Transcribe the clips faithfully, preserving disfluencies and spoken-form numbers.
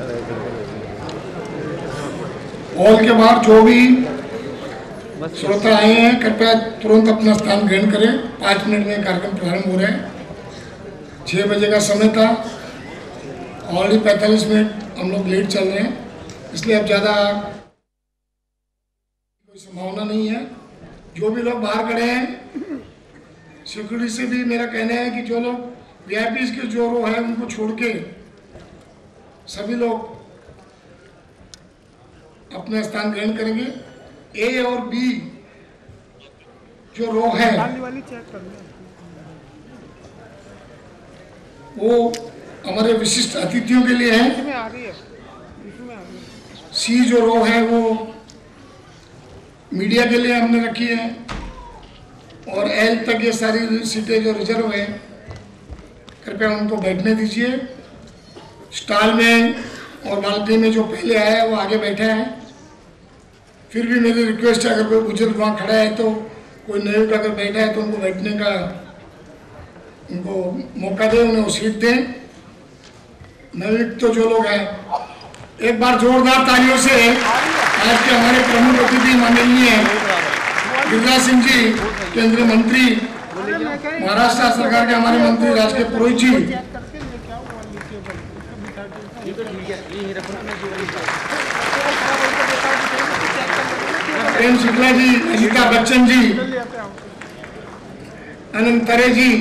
Hall के बाहर जो भी श्रोता आए हैं कृपया तुरंत अपना स्थान ग्रहण करें। पाँच मिनट में कार्यक्रम प्रारंभ हो रहा है। छः बजे का समय था, ऑलरेडी पैंतालीस मिनट हम लोग लेट चल रहे हैं, इसलिए अब ज़्यादा कोई संभावना नहीं है। जो भी लोग बाहर खड़े हैं, सिक्योरिटी से भी मेरा कहना है कि जो लोग वीआईपी के जो रो है उनको छोड़ के सभी लोग अपना स्थान ग्रहण करेंगे। ए और बी जो रो है वो हमारे विशिष्ट अतिथियों के लिए है। सी जो रो है वो मीडिया के लिए हमने रखी है, और एल तक ये सारी सीटें जो रिजर्व है कृपया उनको बैठने दीजिए। स्टॉल में और बालकनी में जो पहले आया है वो आगे बैठा है। फिर भी मेरी रिक्वेस्ट है, अगर कोई बुजुर्ग वहाँ खड़ा है तो कोई नए अगर बैठा है तो उनको बैठने का उनको मौका दें, उन्हें वो सीट दें। नवीन तो जो लोग हैं, एक बार जोरदार तालियों से आज के हमारे प्रमुख अतिथि माननीय गिरिराज सिंह जी, केंद्रीय मंत्री, महाराष्ट्र सरकार के हमारे मंत्री राजकीय पुरोहित जी, प्रेम शुक्ला जी, अमिताभ बच्चन जी, अनंत तरे जी,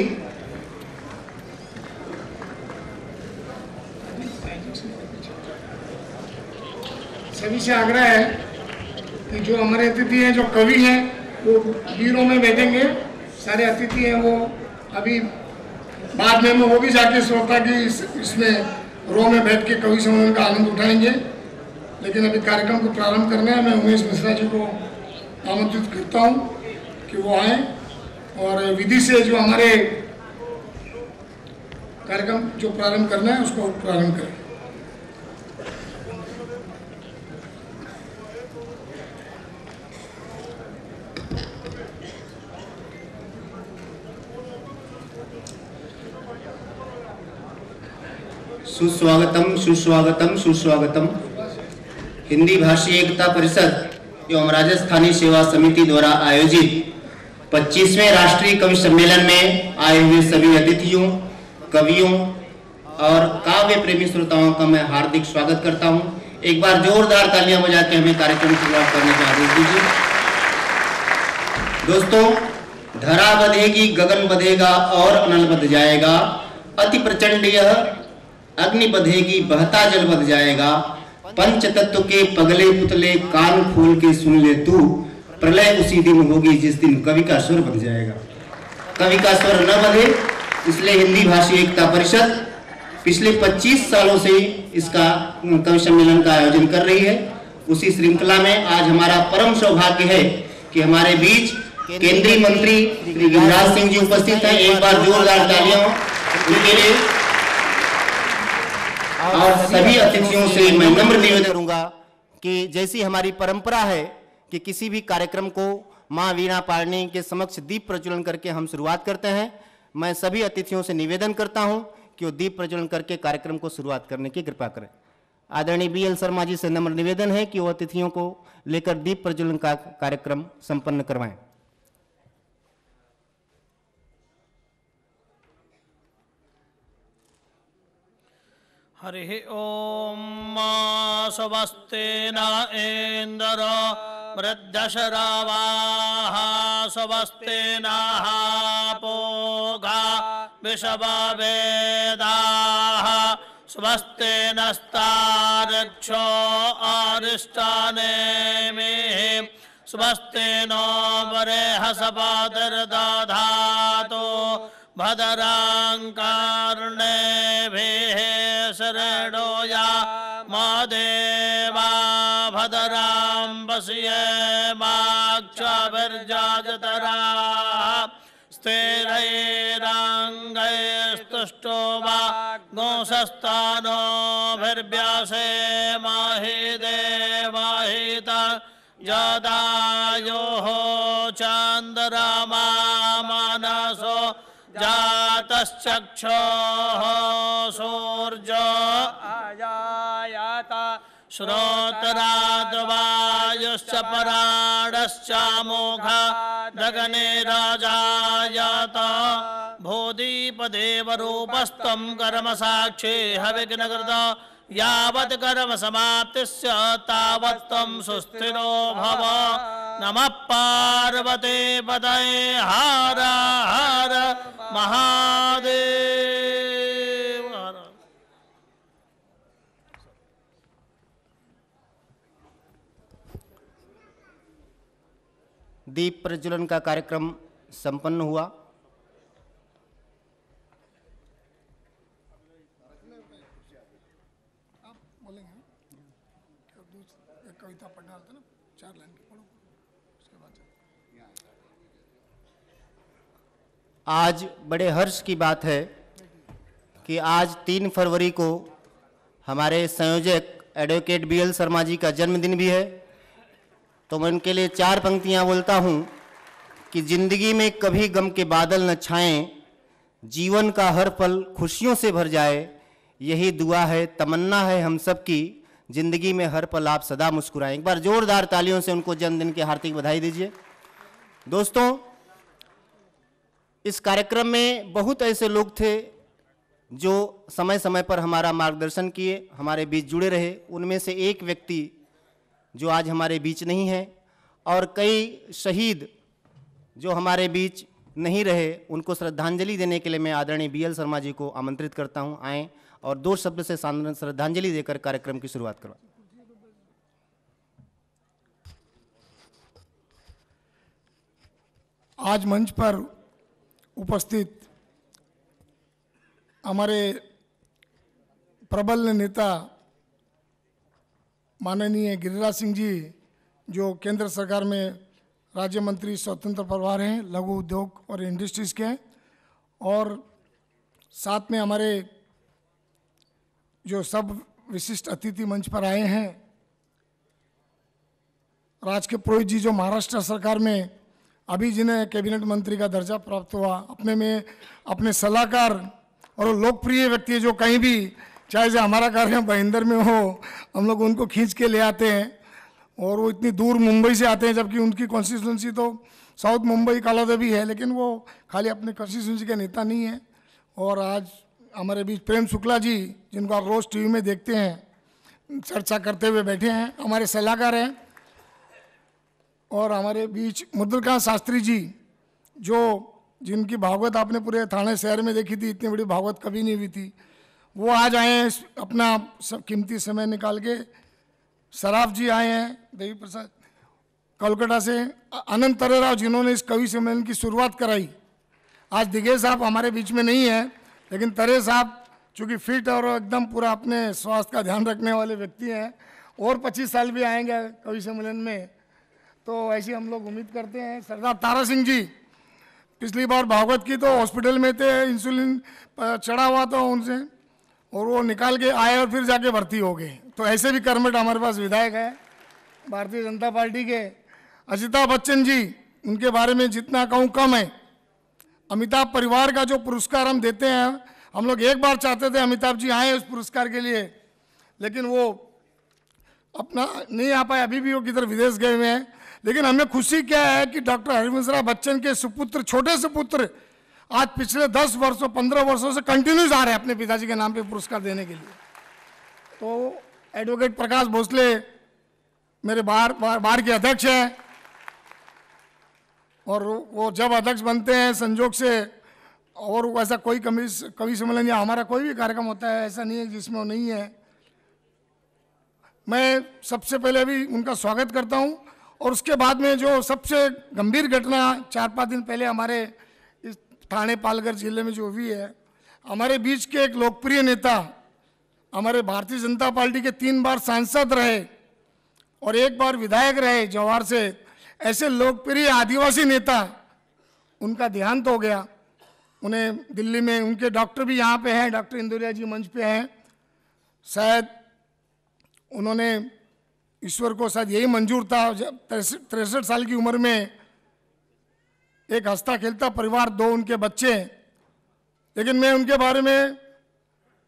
सभी से आग्रह है कि जो हमारे अतिथि हैं, जो कवि हैं, वो बीरों में बैठेंगे। सारे अतिथि हैं वो अभी बाद में वो भी जाके श्रोता की इस, इसमें रो में बैठ के कवि सम्मेलन का आनंद उठाएंगे। लेकिन अभी कार्यक्रम को प्रारंभ करना है। मैं उमेश मिश्रा जी को आमंत्रित करता हूं कि वो आए और विधि से जो हमारे कार्यक्रम जो प्रारंभ करना है उसको प्रारंभ करें। सुस्वागतम सुस्वागतम सुस्वागतम। हिंदी भाषी एकता परिषद एवं राजस्थानी सेवा समिति द्वारा आयोजित पच्चीसवें राष्ट्रीय कवि सम्मेलन में आए हुए सभी अतिथियों, कवियों और काव्य प्रेमी श्रोताओं का मैं हार्दिक स्वागत करता हूं। एक बार जोरदार तालियां बजा के हमें कार्यक्रम की शुरुआत करने का आदेश दीजिए। दोस्तों, धरा बधेगी गगन बधेगा और अनल बध जाएगा, अति प्रचंड यह अग्नि बधेगी बहता जल बध जाएगा, पंच तत्व के पगले पुतले कान खोल के सुन ले तू, प्रलय उसी दिन होगी जिस दिन कवि का स्वर बध जाएगा। कवि का स्वर न बधे, इसलिए हिंदी भाषी एकता परिषद पिछले पच्चीस सालों से इसका कवि सम्मेलन का आयोजन कर रही है। उसी श्रृंखला में आज हमारा परम सौभाग्य है कि हमारे बीच केंद्रीय मंत्री श्री गिरिराज सिंह जी उपस्थित हैं। एक बार जोरदार तालियां उनके लिए। और सभी अतिथियों से मैं नम्र निवेदन करूंगा कि जैसी हमारी परंपरा है कि किसी भी कार्यक्रम को मां वीणा पारणी के समक्ष दीप प्रज्वलन करके हम शुरुआत करते हैं, मैं सभी अतिथियों से निवेदन करता हूं कि वो दीप प्रज्वलन करके कार्यक्रम को शुरुआत करने की कृपा करें। आदरणीय बी एल शर्मा जी से नम्र निवेदन है कि वो अतिथियों को लेकर दीप प्रज्वलन का कार्यक्रम संपन्न करवाएं। हरि ओम स्वस्ति न इंद्र वृद्धशरावाः स्वस्ति नः पूषा विश्ववेदाः स्वस्ति नस्तार्क्ष्यो अरिष्टानेमिः स्वस्ति नो बृहस्पतिर्दधातु भद्रां कर्णेभिः शरणो यामा देवा भद्रां पश्येमाक्षभिर्यजत्राः स्थिरैरङ्गैस्तुष्टो वा गोंसस्तानोभिर्व्यासेमहि देवहिता जदायोः चन्द्रमा मनसो जातश्चक्षुः सूर्यो यात श्रोतरात् वायुश्च पराणश्च मोघा गगने राजायात भूदीपदेवरूपस्त्वं कर्म साक्षी हविघ्नकृत यावत् कर्म समाप्तिस्य तावत् त्वं सुस्थिरो भव। नमः पार्वते पतये हर हर महादेव। दीप प्रज्वलन का कार्यक्रम संपन्न हुआ। कविता पढ़ना था ना, चार लाइन की पढ़ो, उसके बाद आज बड़े हर्ष की बात है कि आज तीन फरवरी को हमारे संयोजक advocate B L Sharma ji का जन्मदिन भी है। तो मैं उनके लिए चार पंक्तियां बोलता हूं कि जिंदगी में कभी गम के बादल न छाएं, जीवन का हर पल खुशियों से भर जाए, यही दुआ है तमन्ना है हम सब की, जिंदगी में हर पल आप सदा मुस्कुराएं। एक बार जोरदार तालियों से उनको जन्मदिन की हार्दिक बधाई दीजिए। दोस्तों, इस कार्यक्रम में बहुत ऐसे लोग थे जो समय समय पर हमारा मार्गदर्शन किए, हमारे बीच जुड़े रहे। उनमें से एक व्यक्ति जो आज हमारे बीच नहीं है, और कई शहीद जो हमारे बीच नहीं रहे, उनको श्रद्धांजलि देने के लिए मैं आदरणीय बी एल शर्मा जी को आमंत्रित करता हूं। आएँ और दो शब्द से श्रद्धांजलि देकर कार्यक्रम की शुरुआत करवा। आज मंच पर उपस्थित हमारे प्रबल नेता माननीय गिरिराज सिंह जी, जो केंद्र सरकार में राज्य मंत्री स्वतंत्र प्रभार हैं लघु उद्योग और इंडस्ट्रीज के, और साथ में हमारे जो सब विशिष्ट अतिथि मंच पर आए हैं, राज के पुरोहित जी जो महाराष्ट्र सरकार में अभी जिन्हें कैबिनेट मंत्री का दर्जा प्राप्त हुआ, अपने में अपने सलाहकार और लोकप्रिय व्यक्ति जो कहीं भी, चाहे जो हमारा कार्य भाईंदर में हो, हम लोग उनको खींच के ले आते हैं, और वो इतनी दूर मुंबई से आते हैं, जबकि उनकी कॉन्स्टिट्यूंसी तो साउथ मुंबई कालादेवी है, लेकिन वो खाली अपने कॉन्स्टिट्यूंसी के नेता नहीं है। और आज हमारे बीच प्रेम शुक्ला जी, जिनको आप रोज़ टीवी में देखते हैं, चर्चा करते हुए बैठे हैं, हमारे सलाहकार हैं। और हमारे बीच मुद्रकांत शास्त्री जी, जो जिनकी भागवत आपने पूरे थाने शहर में देखी थी, इतनी बड़ी भागवत कभी नहीं हुई थी, वो आज आए हैं अपना सब कीमती समय निकाल के। सराफ जी आए हैं देवी प्रसाद कोलकाता से। अनंत तरेराव जिन्होंने इस कवि सम्मेलन की शुरुआत कराई। आज दिगेश साहब हमारे बीच में नहीं है, लेकिन तरे साहब चूँकि फिट और एकदम पूरा अपने स्वास्थ्य का ध्यान रखने वाले व्यक्ति हैं, और पच्चीस साल भी आएंगे कवि सम्मेलन में, तो ऐसी हम लोग उम्मीद करते हैं। सरदार तारा सिंह जी पिछली बार भागवत की तो हॉस्पिटल में थे, इंसुलिन चढ़ा हुआ था उनसे, और वो निकाल के आए और फिर जाके भर्ती हो गए। तो ऐसे भी कर्मठ हमारे पास विधायक है भारतीय जनता पार्टी के। अमिताभ बच्चन जी, उनके बारे में जितना कहूँ कम है। अमिताभ परिवार का जो पुरस्कार हम देते हैं, हम लोग एक बार चाहते थे अमिताभ जी आए उस पुरस्कार के लिए, लेकिन वो अपना नहीं आ पाए, अभी भी वो किधर विदेश गए हुए हैं। लेकिन हमें खुशी क्या है कि डॉक्टर हरिवंशराव बच्चन के सुपुत्र, छोटे सुपुत्र, आज पिछले दस वर्षों पंद्रह वर्षों से कंटिन्यूज आ रहे हैं अपने पिताजी के नाम पे पुरस्कार देने के लिए। तो एडवोकेट प्रकाश भोसले मेरे बार बार, बार के अध्यक्ष हैं, और वो जब अध्यक्ष बनते हैं संजोग से, और वैसा कोई कवि कवि सम्मेलन या हमारा कोई भी कार्यक्रम होता है, ऐसा नहीं है जिसमें वो नहीं है। मैं सबसे पहले भी उनका स्वागत करता हूं। और उसके बाद में जो सबसे गंभीर घटना चार पाँच दिन पहले हमारे इस ठाणे पालघर जिले में जो हुई है, हमारे बीच के एक लोकप्रिय नेता, हमारे भारतीय जनता पार्टी के तीन बार सांसद रहे और एक बार विधायक रहे जवाहर से, ऐसे लोकप्रिय आदिवासी नेता, उनका देहांत हो गया। उन्हें दिल्ली में, उनके डॉक्टर भी यहाँ पे हैं, डॉक्टर इंदुरिया जी मंच पे हैं। शायद उन्होंने, ईश्वर को शायद यही मंजूर था, तिरसठ साल की उम्र में एक हंसता खेलता परिवार, दो उनके बच्चे। लेकिन मैं उनके बारे में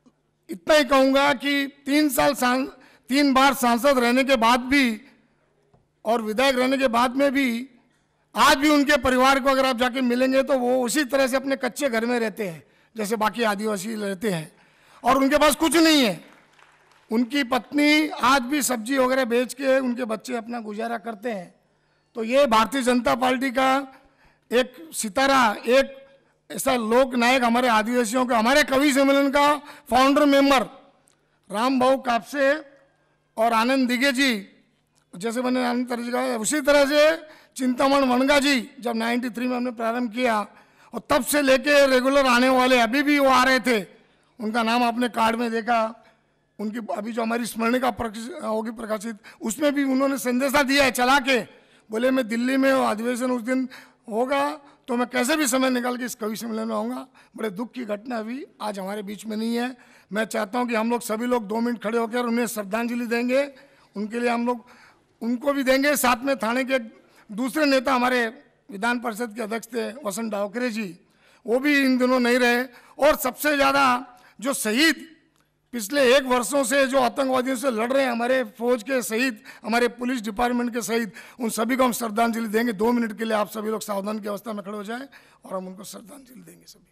इतना ही कहूँगा कि तीन साल सांस तीन बार सांसद रहने के बाद भी और विधायक रहने के बाद में भी आज भी उनके परिवार को अगर आप जाके मिलेंगे तो वो उसी तरह से अपने कच्चे घर में रहते हैं जैसे बाकी आदिवासी रहते हैं, और उनके पास कुछ नहीं है। उनकी पत्नी आज भी सब्जी वगैरह बेच के उनके बच्चे अपना गुजारा करते हैं। तो ये भारतीय जनता पार्टी का एक सितारा, एक ऐसा लोक नायक हमारे आदिवासियों का, हमारे कवि सम्मेलन का फाउंडर मेंबर राम भाऊ कापसे और आनंद दिगे जी, जैसे मैंने आनंद तरह जी कहा, उसी तरह से चिंतामण वनगा जी जब तिरानवे में हमने प्रारंभ किया और तब से लेके रेगुलर आने वाले अभी भी वो आ रहे थे। उनका नाम आपने कार्ड में देखा, उनकी अभी जो हमारी स्मरणिका होगी प्रकाशित उसमें भी उन्होंने संदेशा दिया है चला के, बोले मैं दिल्ली में अधिवेशन उस दिन होगा तो मैं कैसे भी समय निकाल के इस कवि सम्मेलन में आऊँगा। बड़े दुख की घटना अभी आज हमारे बीच में नहीं है। मैं चाहता हूँ कि हम लोग सभी लोग दो मिनट खड़े होकर उन्हें श्रद्धांजलि देंगे, उनके लिए हम लोग उनको भी देंगे। साथ में थाने के दूसरे नेता हमारे विधान परिषद के अध्यक्ष थे वसंत डावकरे जी, वो भी इन दिनों नहीं रहे। और सबसे ज़्यादा जो शहीद पिछले एक वर्षों से जो आतंकवादियों से लड़ रहे हैं, हमारे फौज के शहीद, हमारे पुलिस डिपार्टमेंट के शहीद, उन सभी को हम श्रद्धांजलि देंगे। दो मिनट के लिए आप सभी लोग सावधान की अवस्था में खड़े हो जाएं और हम उनको श्रद्धांजलि देंगे सभी।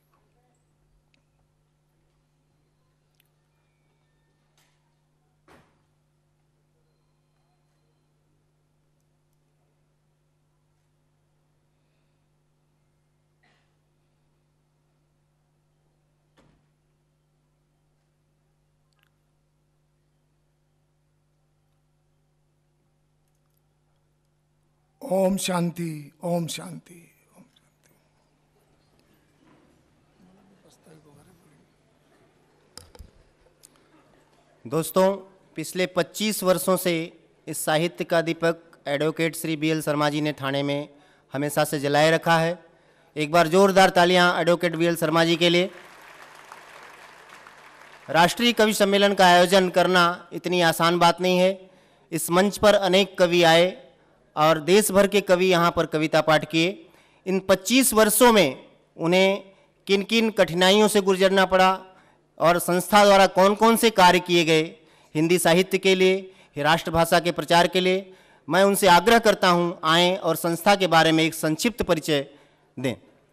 ओम शांति, ओम शांति, ओम शांति। दोस्तों, पिछले पच्चीस वर्षों से इस साहित्य का दीपक advocate Shri B L Sharma ji ने थाने में हमेशा से जलाए रखा है। एक बार जोरदार तालियां advocate B L Sharma ji के लिए। राष्ट्रीय कवि सम्मेलन का आयोजन करना इतनी आसान बात नहीं है। इस मंच पर अनेक कवि आए और देश भर के कवि यहाँ पर कविता पाठ किए। इन पच्चीस वर्षों में उन्हें किन किन कठिनाइयों से गुजरना पड़ा और संस्था द्वारा कौन कौन से कार्य किए गए हिंदी साहित्य के लिए, राष्ट्रभाषा के प्रचार के लिए, मैं उनसे आग्रह करता हूँ आएँ और संस्था के बारे में एक संक्षिप्त परिचय दें।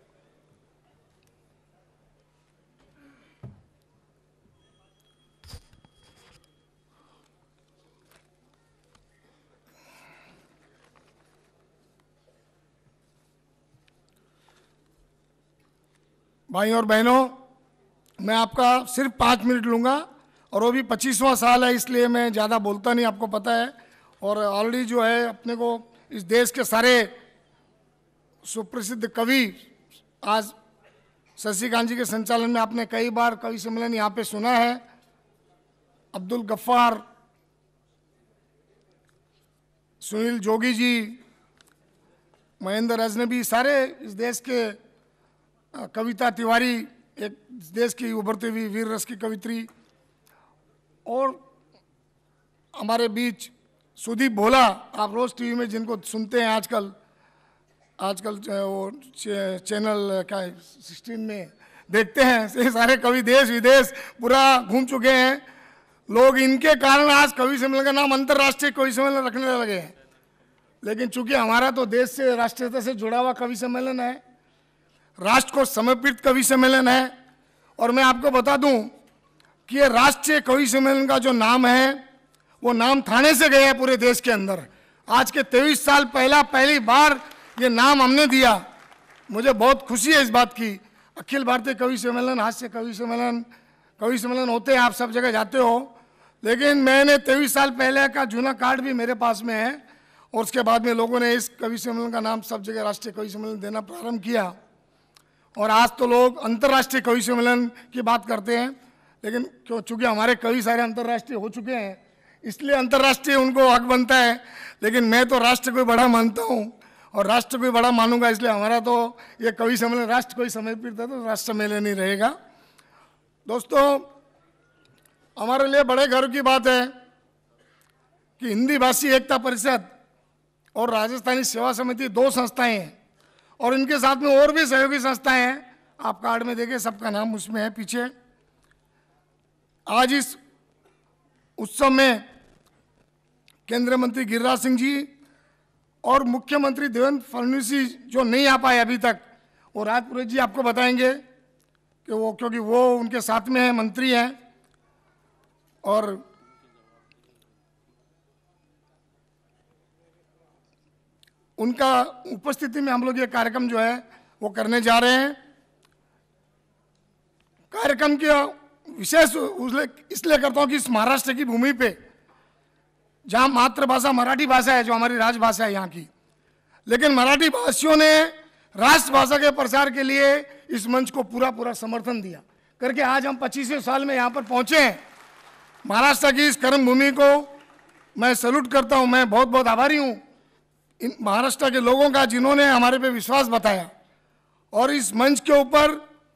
भाई और बहनों, मैं आपका सिर्फ पाँच मिनट लूँगा और वो भी पच्चीसवां साल है इसलिए मैं ज़्यादा बोलता नहीं, आपको पता है। और ऑलरेडी जो है अपने को इस देश के सारे सुप्रसिद्ध कवि आज शशिकांत जी के संचालन में आपने कई बार कवि सम्मेलन यहाँ पे सुना है। अब्दुल गफ्फार, सुनील जोगी जी, महेंद्र अजनबी, सारे इस देश के, कविता तिवारी एक देश की उभरती हुई वीर रस की कवित्री, और हमारे बीच सुदीप भोला, आप रोज टीवी में जिनको सुनते हैं आजकल आजकल वो चैनल क्या है सिक्सटीन में देखते हैं, ये सारे कवि देश विदेश पूरा घूम चुके हैं लोग। इनके कारण आज कवि सम्मेलन का नाम अंतर्राष्ट्रीय कवि सम्मेलन रखने लगे हैं। लेकिन चूंकि हमारा तो देश से, राष्ट्रीयता से जुड़ा हुआ कवि सम्मेलन है, राष्ट्र को समर्पित कवि सम्मेलन है, और मैं आपको बता दूं कि ये राष्ट्रीय कवि सम्मेलन का जो नाम है वो नाम थाने से गया है पूरे देश के अंदर। आज के तेईस साल पहला पहली बार ये नाम हमने दिया। मुझे बहुत खुशी है इस बात की। अखिल भारतीय कवि सम्मेलन, हास्य कवि सम्मेलन, कवि सम्मेलन होते हैं, आप सब जगह जाते हो, लेकिन मैंने तेईस साल पहले का जूना कार्ड भी मेरे पास में है, और उसके बाद में लोगों ने इस कवि सम्मेलन का नाम सब जगह राष्ट्रीय कवि सम्मेलन देना प्रारंभ किया। और आज तो लोग अंतर्राष्ट्रीय कवि सम्मेलन की बात करते हैं, लेकिन क्यों, चूँकि हमारे कवि सारे अंतर्राष्ट्रीय हो चुके हैं इसलिए अंतर्राष्ट्रीय उनको हक बनता है। लेकिन मैं तो राष्ट्र को बड़ा मानता हूँ और राष्ट्र को बड़ा मानूंगा, इसलिए हमारा तो ये कवि सम्मेलन राष्ट्र को ही समर्पित है, तो राष्ट्र सम्मेलन ही रहेगा। दोस्तों, हमारे लिए बड़े गर्व की बात है कि हिंदी भाषी एकता परिषद और राजस्थानी सेवा समिति दो संस्थाएं हैं, और इनके साथ में और भी सहयोगी संस्थाएं हैं। आप कार्ड में देखें, सबका नाम उसमें है पीछे। आज इस उत्सव में केंद्रीय मंत्री गिरिराज सिंह जी और मुख्यमंत्री देवेंद्र फडणवीस जी जो नहीं आ पाए अभी तक, वो राज पुरोहित जी आपको बताएंगे कि वो, क्योंकि वो उनके साथ में है, मंत्री हैं, और उनका उपस्थिति में हम लोग ये कार्यक्रम जो है वो करने जा रहे हैं। कार्यक्रम के विशेष इसलिए करता हूँ कि इस महाराष्ट्र की भूमि पे जहाँ मातृभाषा मराठी भाषा है, जो हमारी राजभाषा है यहाँ की, लेकिन मराठी भाषियों ने राष्ट्रभाषा के प्रचार के लिए इस मंच को पूरा पूरा समर्थन दिया करके आज हम पच्चीसवें साल में यहाँ पर पहुँचे हैं। महाराष्ट्र की इस कर्म भूमि को मैं सैल्यूट करता हूँ। मैं बहुत बहुत आभारी हूँ इन महाराष्ट्र के लोगों का जिन्होंने हमारे पे विश्वास बताया, और इस मंच के ऊपर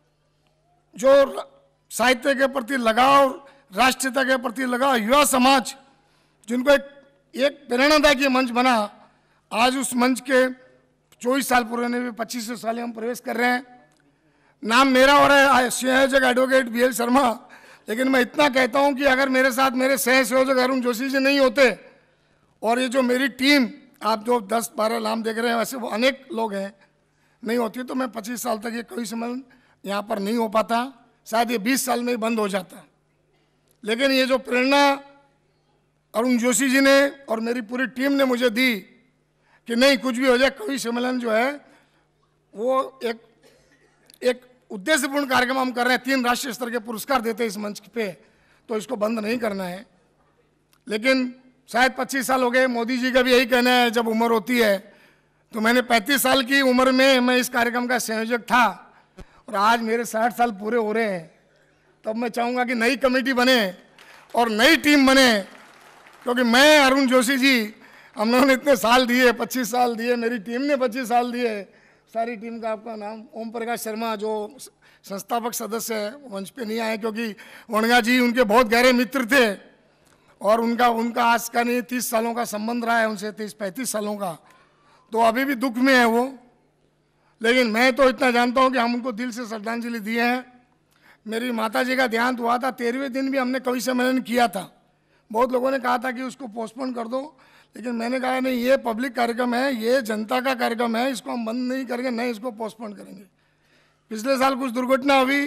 जो साहित्य के प्रति लगाव, राष्ट्रीयता के प्रति लगाव युवा समाज, जिनको एक एक प्रेरणादायक मंच बना, आज उस मंच के चौबीस साल पूरे होने में पच्चीसवें साल में हम प्रवेश कर रहे हैं। नाम मेरा और है संयोजक एडवोकेट बी एल शर्मा, लेकिन मैं इतना कहता हूं कि अगर मेरे साथ मेरे सह संयोजक अरुण जोशी जी नहीं होते, और ये जो मेरी टीम आप जो दस बारह नाम देख रहे हैं वैसे वो अनेक लोग हैं, नहीं होती तो मैं पच्चीस साल तक ये कवि सम्मेलन यहाँ पर नहीं हो पाता, शायद ये बीस साल में ही बंद हो जाता। लेकिन ये जो प्रेरणा अरुण जोशी जी ने और मेरी पूरी टीम ने मुझे दी कि नहीं कुछ भी हो जाए, कवि सम्मेलन जो है वो एक एक उद्देश्यपूर्ण कार्यक्रम हम कर रहे हैं। तीन राष्ट्रीय स्तर के पुरस्कार देते हैं इस मंच पे, तो इसको बंद नहीं करना है। लेकिन शायद पच्चीस साल हो गए, मोदी जी का भी यही कहना है जब उम्र होती है, तो मैंने पैंतीस साल की उम्र में मैं इस कार्यक्रम का संयोजक था, और आज मेरे साठ साल पूरे हो रहे हैं। तब मैं चाहूँगा कि नई कमेटी बने और नई टीम बने, क्योंकि मैं अरुण जोशी जी हम लोगों ने इतने साल दिए, पच्चीस साल दिए, मेरी टीम ने पच्चीस साल दिए, सारी टीम का आपका नाम ओम प्रकाश शर्मा जो संस्थापक सदस्य है मंच पे नहीं आए, क्योंकि वणगा जी उनके बहुत गहरे मित्र थे, और उनका उनका आज का नहीं तीस सालों का संबंध रहा है उनसे, तीस पैंतीस सालों का, तो अभी भी दुख में है वो। लेकिन मैं तो इतना जानता हूँ कि हम उनको दिल से श्रद्धांजलि दिए हैं। मेरी माता जी का देहांत हुआ था, तेरहवें दिन भी हमने कवि सम्मेलन किया था। बहुत लोगों ने कहा था कि उसको पोस्टपोन कर दो, लेकिन मैंने कहा नहीं, ये पब्लिक कार्यक्रम है, ये जनता का कार्यक्रम है, इसको हम बंद नहीं करेंगे, नहीं इसको पोस्टपोन करेंगे। पिछले साल कुछ दुर्घटना हुई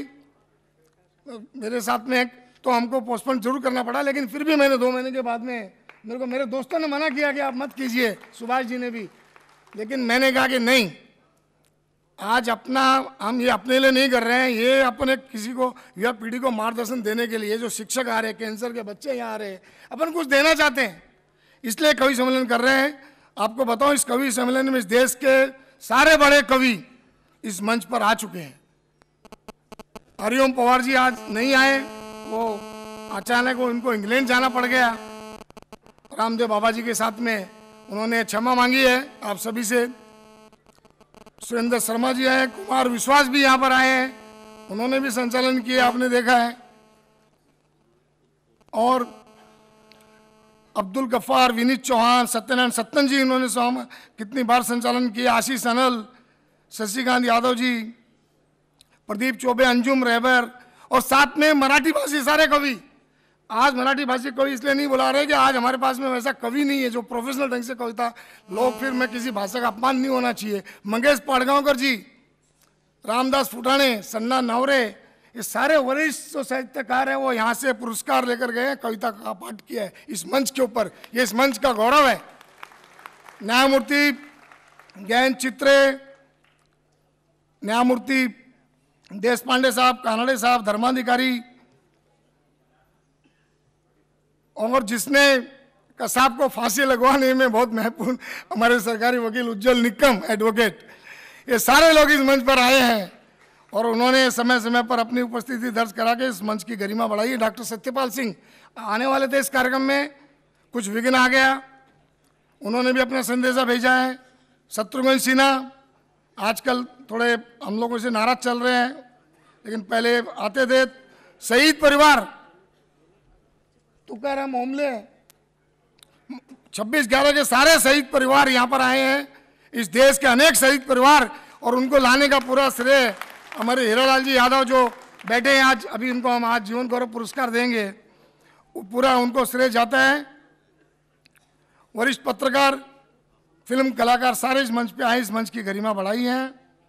मेरे साथ में, तो हमको पोस्टपोन जरूर करना पड़ा, लेकिन फिर भी मैंने दो महीने के बाद में मेरे को मेरे दोस्तों ने मना किया कि आप मत कीजिए, सुभाष जी ने भी, लेकिन मैंने कहा कि नहीं, आज अपना हम ये अपने लिए नहीं कर रहे हैं, ये अपने किसी को युवा पीढ़ी को मार्गदर्शन देने के लिए, जो शिक्षक आ रहे हैं, कैंसर के बच्चे यहाँ आ रहे हैं, अपन कुछ देना चाहते हैं, इसलिए कवि सम्मेलन कर रहे हैं। आपको बताऊं, इस कवि सम्मेलन में इस देश के सारे बड़े कवि इस मंच पर आ चुके हैं। हरिओम पवार जी आज नहीं आए, वो अचानक वो उनको इंग्लैंड जाना पड़ गया, रामदेव बाबा जी के साथ में, उन्होंने क्षमा मांगी है आप सभी से। सुरेंद्र शर्मा जी आए, कुमार विश्वास भी यहाँ पर आए हैं, उन्होंने भी संचालन किया, आपने देखा है। और अब्दुल गफ्फार, विनीत चौहान, सत्यनारायण सत्तन जी, इन्होंने स्वाम कितनी बार संचालन किया, आशीष अनल, शशिकांत यादव जी, प्रदीप चौबे, अंजुम रहबर, और साथ में मराठी भाषी सारे कवि। आज मराठी भाषी कवि इसलिए नहीं बुला रहे कि आज हमारे पास में वैसा कवि नहीं है जो प्रोफेशनल ढंग से कविता लोग, फिर मैं किसी भाषा का अपमान नहीं होना चाहिए। मंगेश पाड़गांवकर जी, रामदास फुटाणे, सन्ना नवरे, ये सारे वरिष्ठ जो साहित्यकार हैं वो यहाँ से पुरस्कार लेकर गए हैं, कविता का पाठ किया है इस मंच के ऊपर, ये इस मंच का गौरव है। न्यायमूर्ति ज्ञान चित्रे, न्यायमूर्ति देश पांडे साहब, कानड़े साहब, धर्माधिकारी, और जिसने कसाब को फांसी लगवाने में बहुत महत्वपूर्ण हमारे सरकारी वकील उज्जवल निक्कम एडवोकेट, ये सारे लोग इस मंच पर आए हैं, और उन्होंने समय समय पर अपनी उपस्थिति दर्ज करा के इस मंच की गरिमा बढ़ाई है। डॉक्टर सत्यपाल सिंह आने वाले थे इस कार्यक्रम में, कुछ विघ्न आ गया, उन्होंने भी अपना संदेशा भेजा है। शत्रुघ्न सिन्हा आजकल थोड़े हम लोगों से नाराज चल रहे हैं, लेकिन पहले आते थे। शहीद परिवार, तुकाराम ओमले, छब्बीस ग्यारह के सारे शहीद परिवार यहाँ पर आए हैं, इस देश के अनेक शहीद परिवार, और उनको लाने का पूरा श्रेय हमारे हीरालाल जी यादव जो बैठे हैं आज, अभी उनको हम आज जीवन गौरव पुरस्कार देंगे, वो पूरा उनको श्रेय जाता है। वरिष्ठ पत्रकार, फिल्म कलाकार सारे इस मंच पे आए, इस मंच की गरिमा बढ़ाई है।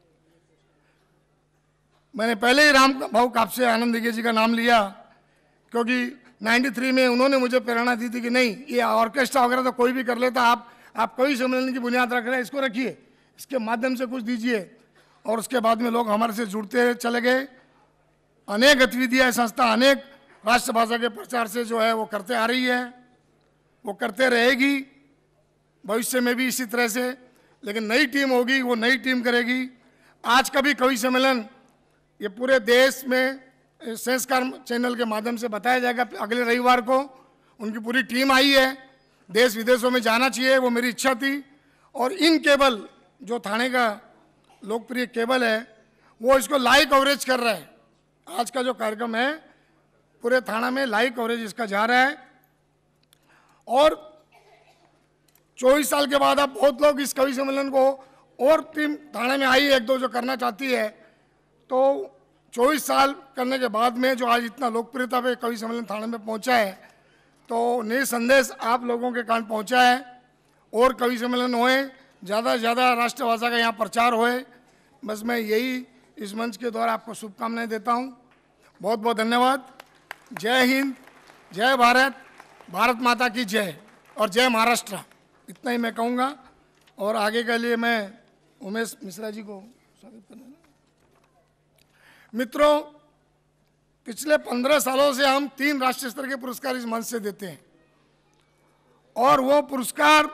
मैंने पहले ही राम भाऊ कापसे आनंद दिघे जी का नाम लिया, क्योंकि तिरानवे में उन्होंने मुझे प्रेरणा दी थी कि नहीं, ये ऑर्केस्ट्रा वगैरह तो कोई भी कर लेता, आप आप कवि सम्मेलन की बुनियाद रख रहे हैं, इसको रखिए, इसके माध्यम से कुछ दीजिए। और उसके बाद में लोग हमारे से जुड़ते चले गए। अनेक गतिविधियाँ संस्था अनेक राष्ट्रभाषा के प्रचार से जो है वो करते आ रही है, वो करते रहेगी भविष्य में भी इसी तरह से। लेकिन नई टीम होगी, वो नई टीम करेगी। आज का भी कवि सम्मेलन ये पूरे देश में संस्कार चैनल के माध्यम से बताया जाएगा अगले रविवार को। उनकी पूरी टीम आई है, देश विदेशों में जाना चाहिए, वो मेरी इच्छा थी। और इन केबल जो थाने का लोकप्रिय केबल है वो इसको लाइव कवरेज कर रहा है। आज का जो कार्यक्रम है पूरे थाना में लाइव कवरेज इसका जा रहा है। और चौबीस साल के बाद अब बहुत लोग इस कवि सम्मेलन को, और टीम थाने में आई एक दो जो करना चाहती है, तो चौबीस साल करने के बाद में जो आज इतना लोकप्रियता पे कवि सम्मेलन थाने में पहुंचा है, तो नए संदेश आप लोगों के कारण पहुंचा है। और कवि सम्मेलन होए, ज़्यादा से ज़्यादा राष्ट्रभाषा का यहाँ प्रचार होए, बस मैं यही इस मंच के द्वारा आपको शुभकामनाएं देता हूँ। बहुत बहुत धन्यवाद। जय हिंद, जय भारत, भारत माता की जय, और जय महाराष्ट्र। इतना ही मैं कहूँगा। और आगे के लिए मैं उमेश मिश्रा जी को स्वागत करना। मित्रों, पिछले पंद्रह सालों से हम तीन राष्ट्रीय स्तर के पुरस्कार इस मंच से देते हैं, और वो पुरस्कार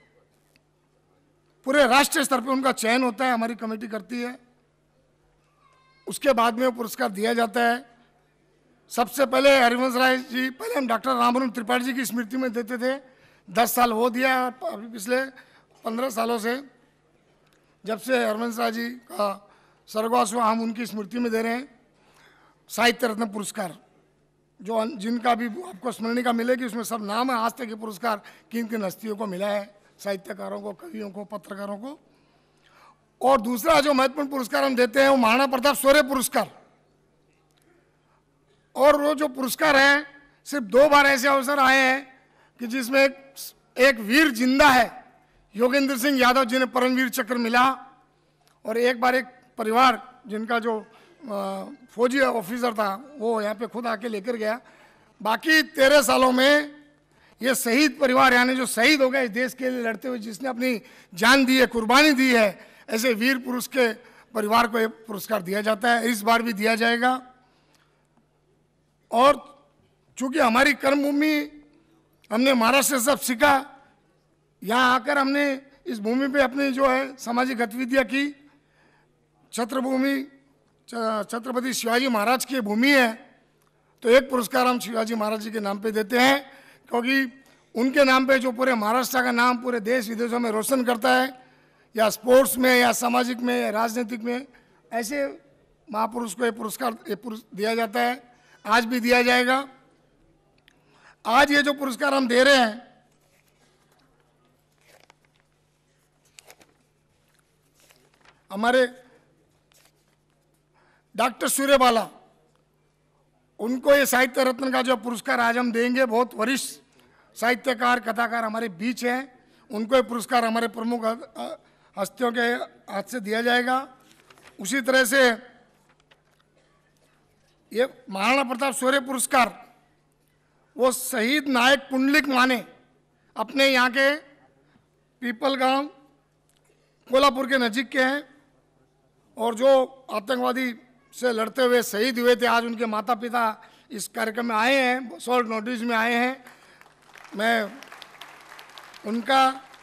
पूरे राष्ट्रीय स्तर पे उनका चयन होता है, हमारी कमेटी करती है। उसके बाद में वो पुरस्कार दिया जाता है। सबसे पहले हरिवंश राय जी, पहले हम डॉक्टर रामवरण त्रिपाठी जी की स्मृति में देते थे, दस साल हो दिया। अभी पिछले पंद्रह सालों से जब से हरिवंश राय जी का स्वर्गवास हुआ, हम उनकी स्मृति में दे रहे हैं साहित्य रत्न पुरस्कार, जो जिनका भी आपको स्मरणिका मिलेगी उसमें सब नाम है। आज तक ये पुरस्कार किन किन हस्तियों को मिला है, साहित्यकारों को, कवियों को, पत्रकारों को। और दूसरा जो महत्वपूर्ण पुरस्कार हम देते हैं वो महाराणा प्रताप शौर्य पुरस्कार। और वो जो पुरस्कार है, सिर्फ दो बार ऐसे अवसर आए हैं कि जिसमें एक, एक वीर जिंदा है, योगेंद्र सिंह यादव जिन्हें परमवीर चक्र मिला, और एक बार एक परिवार जिनका जो फौजी ऑफिसर था वो यहाँ पे खुद आके लेकर गया। बाकी तेरह सालों में ये शहीद परिवार, यानी जो शहीद हो गए इस देश के लिए लड़ते हुए, जिसने अपनी जान दी है, कुर्बानी दी है, ऐसे वीर पुरुष के परिवार को ये पुरस्कार दिया जाता है। इस बार भी दिया जाएगा। और चूंकि हमारी कर्मभूमि, हमने महाराष्ट्र से सब सीखा, यहाँ आकर हमने इस भूमि पे अपनी जो है सामाजिक गतिविधियाँ की। छत्रभूमि छत्रपति शिवाजी महाराज की भूमि है, तो एक पुरस्कार हम शिवाजी महाराज जी के नाम पे देते हैं, क्योंकि उनके नाम पे जो पूरे महाराष्ट्र का नाम पूरे देश विदेशों में रोशन करता है, या स्पोर्ट्स में, या सामाजिक में, या राजनीतिक में, ऐसे महापुरुष को ये पुरस्कार ये पुरस् दिया जाता है। आज भी दिया जाएगा। आज ये जो पुरस्कार हम दे रहे हैं, हमारे डॉक्टर सूर्यबाला, उनको ये साहित्य रत्न का जो पुरस्कार आज हम देंगे, बहुत वरिष्ठ साहित्यकार, कथाकार हमारे बीच हैं, उनको ये पुरस्कार हमारे प्रमुख हस्तियों के हाथ से दिया जाएगा। उसी तरह से ये महाराणा प्रताप शौर्य पुरस्कार वो शहीद नायक पुंडलिक माने, अपने यहाँ के पीपल गांव कोल्हापुर के नज़दीक के हैं, और जो आतंकवादी से लड़ते हुए शहीद हुए थे। आज उनके माता पिता इस कार्यक्रम में आए हैं, शॉर्ट नोटिस में आए हैं। मैं उनका,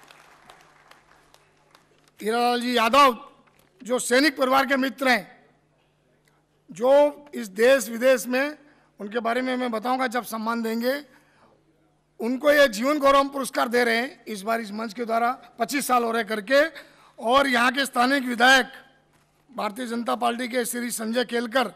हीरालाल जी यादव, जो सैनिक परिवार के मित्र हैं, जो इस देश विदेश में, उनके बारे में मैं बताऊंगा जब सम्मान देंगे। उनको ये जीवन गौरव पुरस्कार दे रहे हैं इस बार इस मंच के द्वारा, पच्चीस साल हो रहे करके। और यहाँ के स्थानीय विधायक भारतीय जनता पार्टी के श्री संजय केलकर,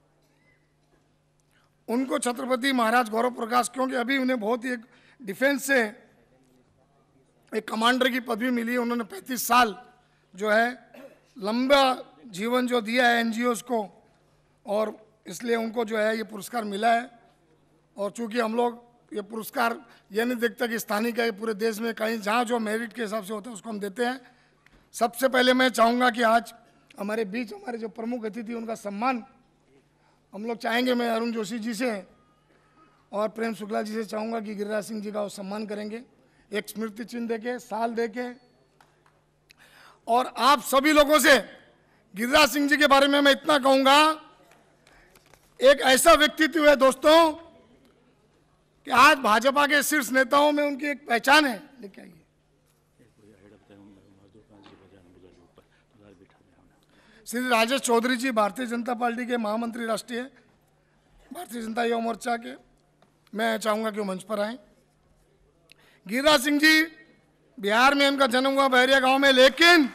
उनको छत्रपति महाराज गौरव प्रकाश, क्योंकि अभी उन्हें बहुत ही एक डिफेंस से एक कमांडर की पदवी मिली है। उन्होंने पैंतीस साल जो है लंबा जीवन जो दिया है एनजीओस को, और इसलिए उनको जो है ये पुरस्कार मिला है। और चूंकि हम लोग ये पुरस्कार ये नहीं देखते कि स्थानीय का, ये पूरे देश में कहीं जहाँ जो मेरिट के हिसाब से होता है उसको हम देते हैं। सबसे पहले मैं चाहूँगा कि आज हमारे बीच हमारे जो प्रमुख अतिथि उनका सम्मान हम लोग चाहेंगे। मैं अरुण जोशी जी से और प्रेम शुक्ला जी से चाहूँगा कि गिरिराज सिंह जी का वो सम्मान करेंगे, एक स्मृति चिन्ह देके, साल देके। और आप सभी लोगों से गिरिराज सिंह जी के बारे में मैं इतना कहूँगा, एक ऐसा व्यक्तित्व है दोस्तों कि आज भाजपा के शीर्ष नेताओं में उनकी एक पहचान है। लेके आइए। श्री राजेश चौधरी जी भारतीय जनता पार्टी के महामंत्री राष्ट्रीय भारतीय जनता युवा मोर्चा के, मैं चाहूंगा कि वो मंच पर आए। गिरिराज सिंह जी बिहार में इनका जन्म हुआ बहरिया गांव में, लेकिन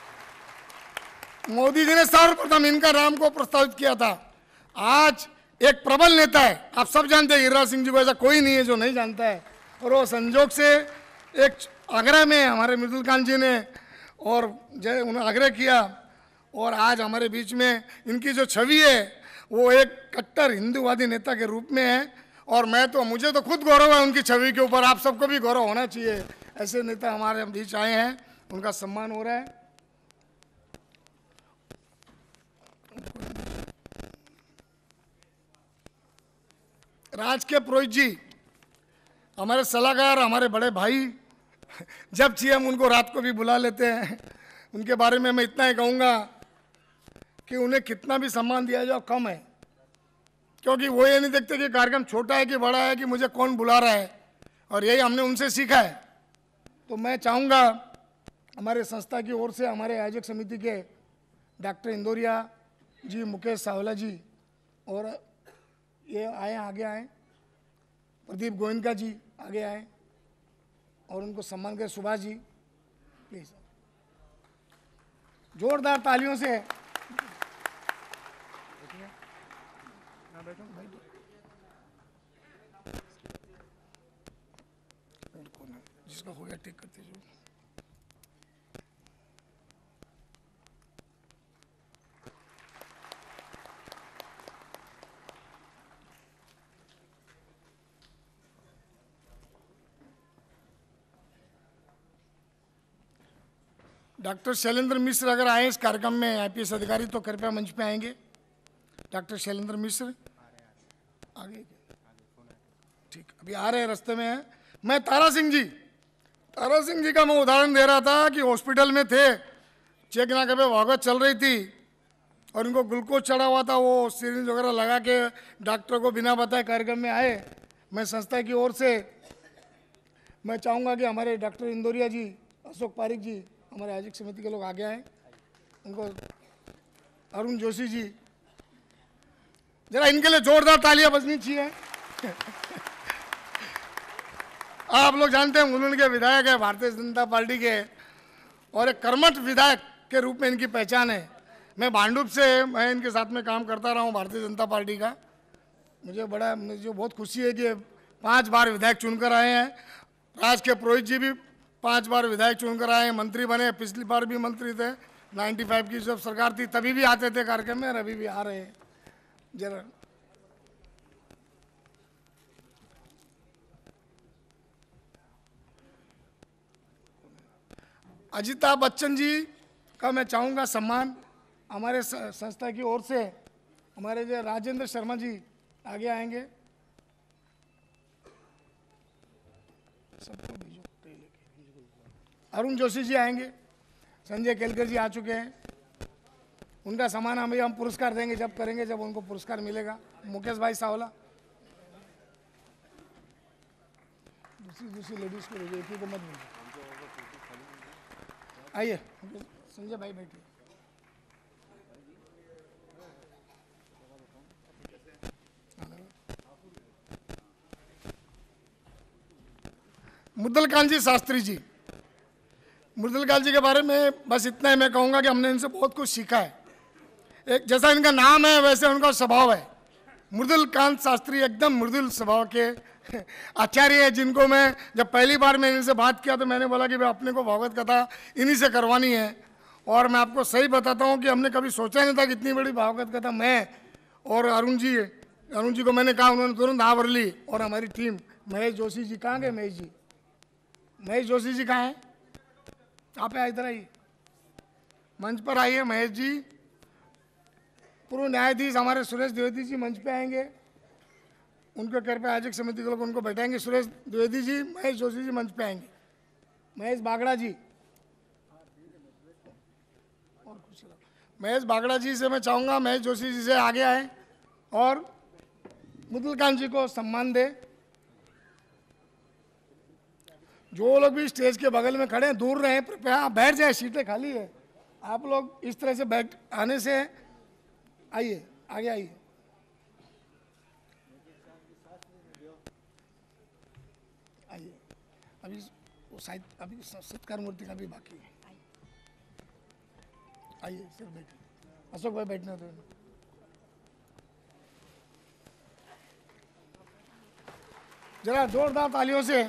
मोदी जी ने सर्वप्रथम इनका नाम को प्रस्तावित किया था। आज एक प्रबल नेता है, आप सब जानते हैं गिरिराज सिंह जी को, ऐसा कोई नहीं है जो नहीं जानता है। और वो संजोग से एक आगरा में हमारे मृदुल कांत जी ने और जय उन्होंने आग्रह किया, और आज हमारे बीच में इनकी जो छवि है वो एक कट्टर हिंदूवादी नेता के रूप में है। और मैं तो मुझे तो खुद गौरव है उनकी छवि के ऊपर, आप सबको भी गौरव होना चाहिए। ऐसे नेता हमारे बीच आए हैं, उनका सम्मान हो रहा है। राज के पुरोहित जी हमारे सलाहकार, हमारे बड़े भाई, जब चाहिए हम उनको रात को भी बुला लेते हैं। उनके बारे में मैं इतना ही कहूँगा कि उन्हें कितना भी सम्मान दिया जाए कम है, क्योंकि वो ये नहीं देखते कि कार्यक्रम छोटा है कि बड़ा है, कि मुझे कौन बुला रहा है। और यही हमने उनसे सीखा है। तो मैं चाहूँगा हमारे संस्था की ओर से हमारे आयोजक समिति के डॉक्टर इंदौरिया जी, मुकेश सावला जी, और ये आए आगे आए, प्रदीप गोविंदका जी आगे आए और उनको सम्मान करें। सुभाष जी प्लीज जोरदार तालियों से। जिसका हो गया टिक करते जो। डॉक्टर शैलेंद्र मिश्र अगर आए इस कार्यक्रम में, आईपीएस अधिकारी, तो कृपया मंच पे आएंगे। डॉक्टर शैलेंद्र मिश्र आगे, ठीक, अभी आ रहे हैं, रास्ते में है। मैं तारा सिंह जी, तारा सिंह जी का मैं उदाहरण दे रहा था कि हॉस्पिटल में थे, चेक नाके पे भागवत चल रही थी और उनको ग्लूकोज चढ़ा हुआ था, वो सिरिंज वगैरह लगा के डॉक्टर को बिना बताए कार्यक्रम में आए। मैं संस्था की ओर से मैं चाहूँगा कि हमारे डॉक्टर इंदौरिया जी, अशोक पारिक जी, हमारे आयोजक समिति के लोग आगे आए। उनको अरुण जोशी जी, जरा इनके लिए जोरदार तालियां बजनी चाहिए। आप लोग जानते हैं मुलुंड के विधायक है भारतीय जनता पार्टी के, और एक कर्मठ विधायक के रूप में इनकी पहचान है। मैं भांडुप से, मैं इनके साथ में काम करता रहा हूँ भारतीय जनता पार्टी का। मुझे बड़ा मुझे बहुत खुशी है कि पांच बार विधायक चुनकर आए हैं। राज के पुरोहित जी भी पांच बार विधायक चुनकर आए हैं, मंत्री बने, पिछली बार भी मंत्री थे, पचानवे की जब सरकार थी तभी भी आते थे कार्यक्रम में, और अभी भी आ रहे हैं। जरा अजिताभ बच्चन जी का मैं चाहूँगा सम्मान हमारे संस्था की ओर से। हमारे जो राजेंद्र शर्मा जी आगे आएंगे। सबको भेजो, अरुण जोशी जी आएंगे, संजय केलकर जी आ चुके हैं। उनका सम्मान हमें हम पुरस्कार देंगे जब करेंगे, जब उनको पुरस्कार मिलेगा। मुकेश भाई सावला, दूसरी दूसरी लेडीज को भेजो, एक ही को मत भेजो। आइए संजय भाई बैठिए। मुद्दल कांत जी शास्त्री जी, मुद्दल कांत जी के बारे में बस इतना ही मैं कहूँगा कि हमने इनसे बहुत कुछ सीखा है। एक जैसा इनका नाम है वैसे उनका स्वभाव है। मुद्दल कांत शास्त्री एकदम मृदुल स्वभाव के आचार्य है, जिनको मैं जब पहली बार मैंने इनसे बात किया तो मैंने बोला कि भाई अपने को भागवत कथा इन्हीं से करवानी है। और मैं आपको सही बताता हूँ कि हमने कभी सोचा नहीं था कि इतनी बड़ी भागवत कथा मैं और अरुण जी, अरुण जी को मैंने कहा, उन्होंने तुरंत हाँ भर ली। और हमारी टीम, महेश जोशी जी कहाँ गए? महेश जी, महेश जोशी जी कहाँ हैं? आप इधर आइए, मंच पर आइए महेश जी। पूर्व न्यायाधीश हमारे सुरेश द्विवेदी जी मंच पे आएंगे, उनके घर पे आयोजक समिति के लोग उनको बैठाएंगे। सुरेश द्विवेदी जी, महेश जोशी जी मंच पे आएंगे। महेश बागड़ा जी, और कुछ महेश बागड़ा जी से मैं चाहूँगा महेश जोशी जी से आगे आए और मुदलकांत जी को सम्मान दे। जो लोग भी स्टेज के बगल में खड़े हैं दूर रहे, कृपया बैठ जाए, सीटें खाली है। आप लोग इस तरह से बैठ आने से आइए, आगे आइए। आइए, अभी वो साहित्य, अभी सत्कार मूर्ति का भी बाकी है। आइए सिर्फ बैठिए, अशोक भाई बैठने दो। जरा जोरदार तालियों से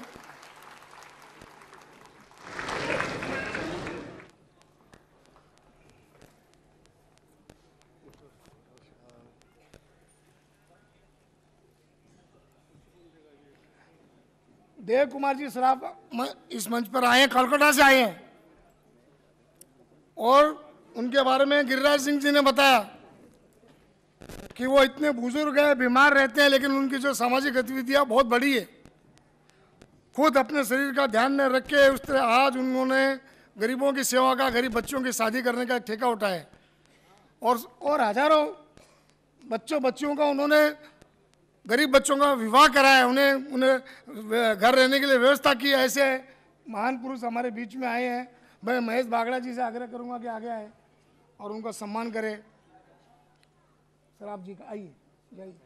देव कुमार जी सराफ इस मंच पर आए हैं, कोलकाता से आए हैं। और उनके बारे में गिरिराज सिंह जी ने बताया कि वो इतने बुजुर्ग हैं, बीमार रहते हैं, लेकिन उनकी जो सामाजिक गतिविधियां बहुत बड़ी है। खुद अपने शरीर का ध्यान न रख के उस तरह आज उन्होंने गरीबों की सेवा का, गरीब बच्चों की शादी करने का ठेका उठाया और और हजारों बच्चों बच्चियों का उन्होंने, गरीब बच्चों का विवाह कराया, उन्हें उन्हें घर रहने के लिए व्यवस्था की। ऐसे महान पुरुष हमारे बीच में आए हैं। मैं महेश बागड़ा जी से आग्रह करूंगा कि आगे आए और उनका सम्मान करें। सर आप जी का आइए, जाइए।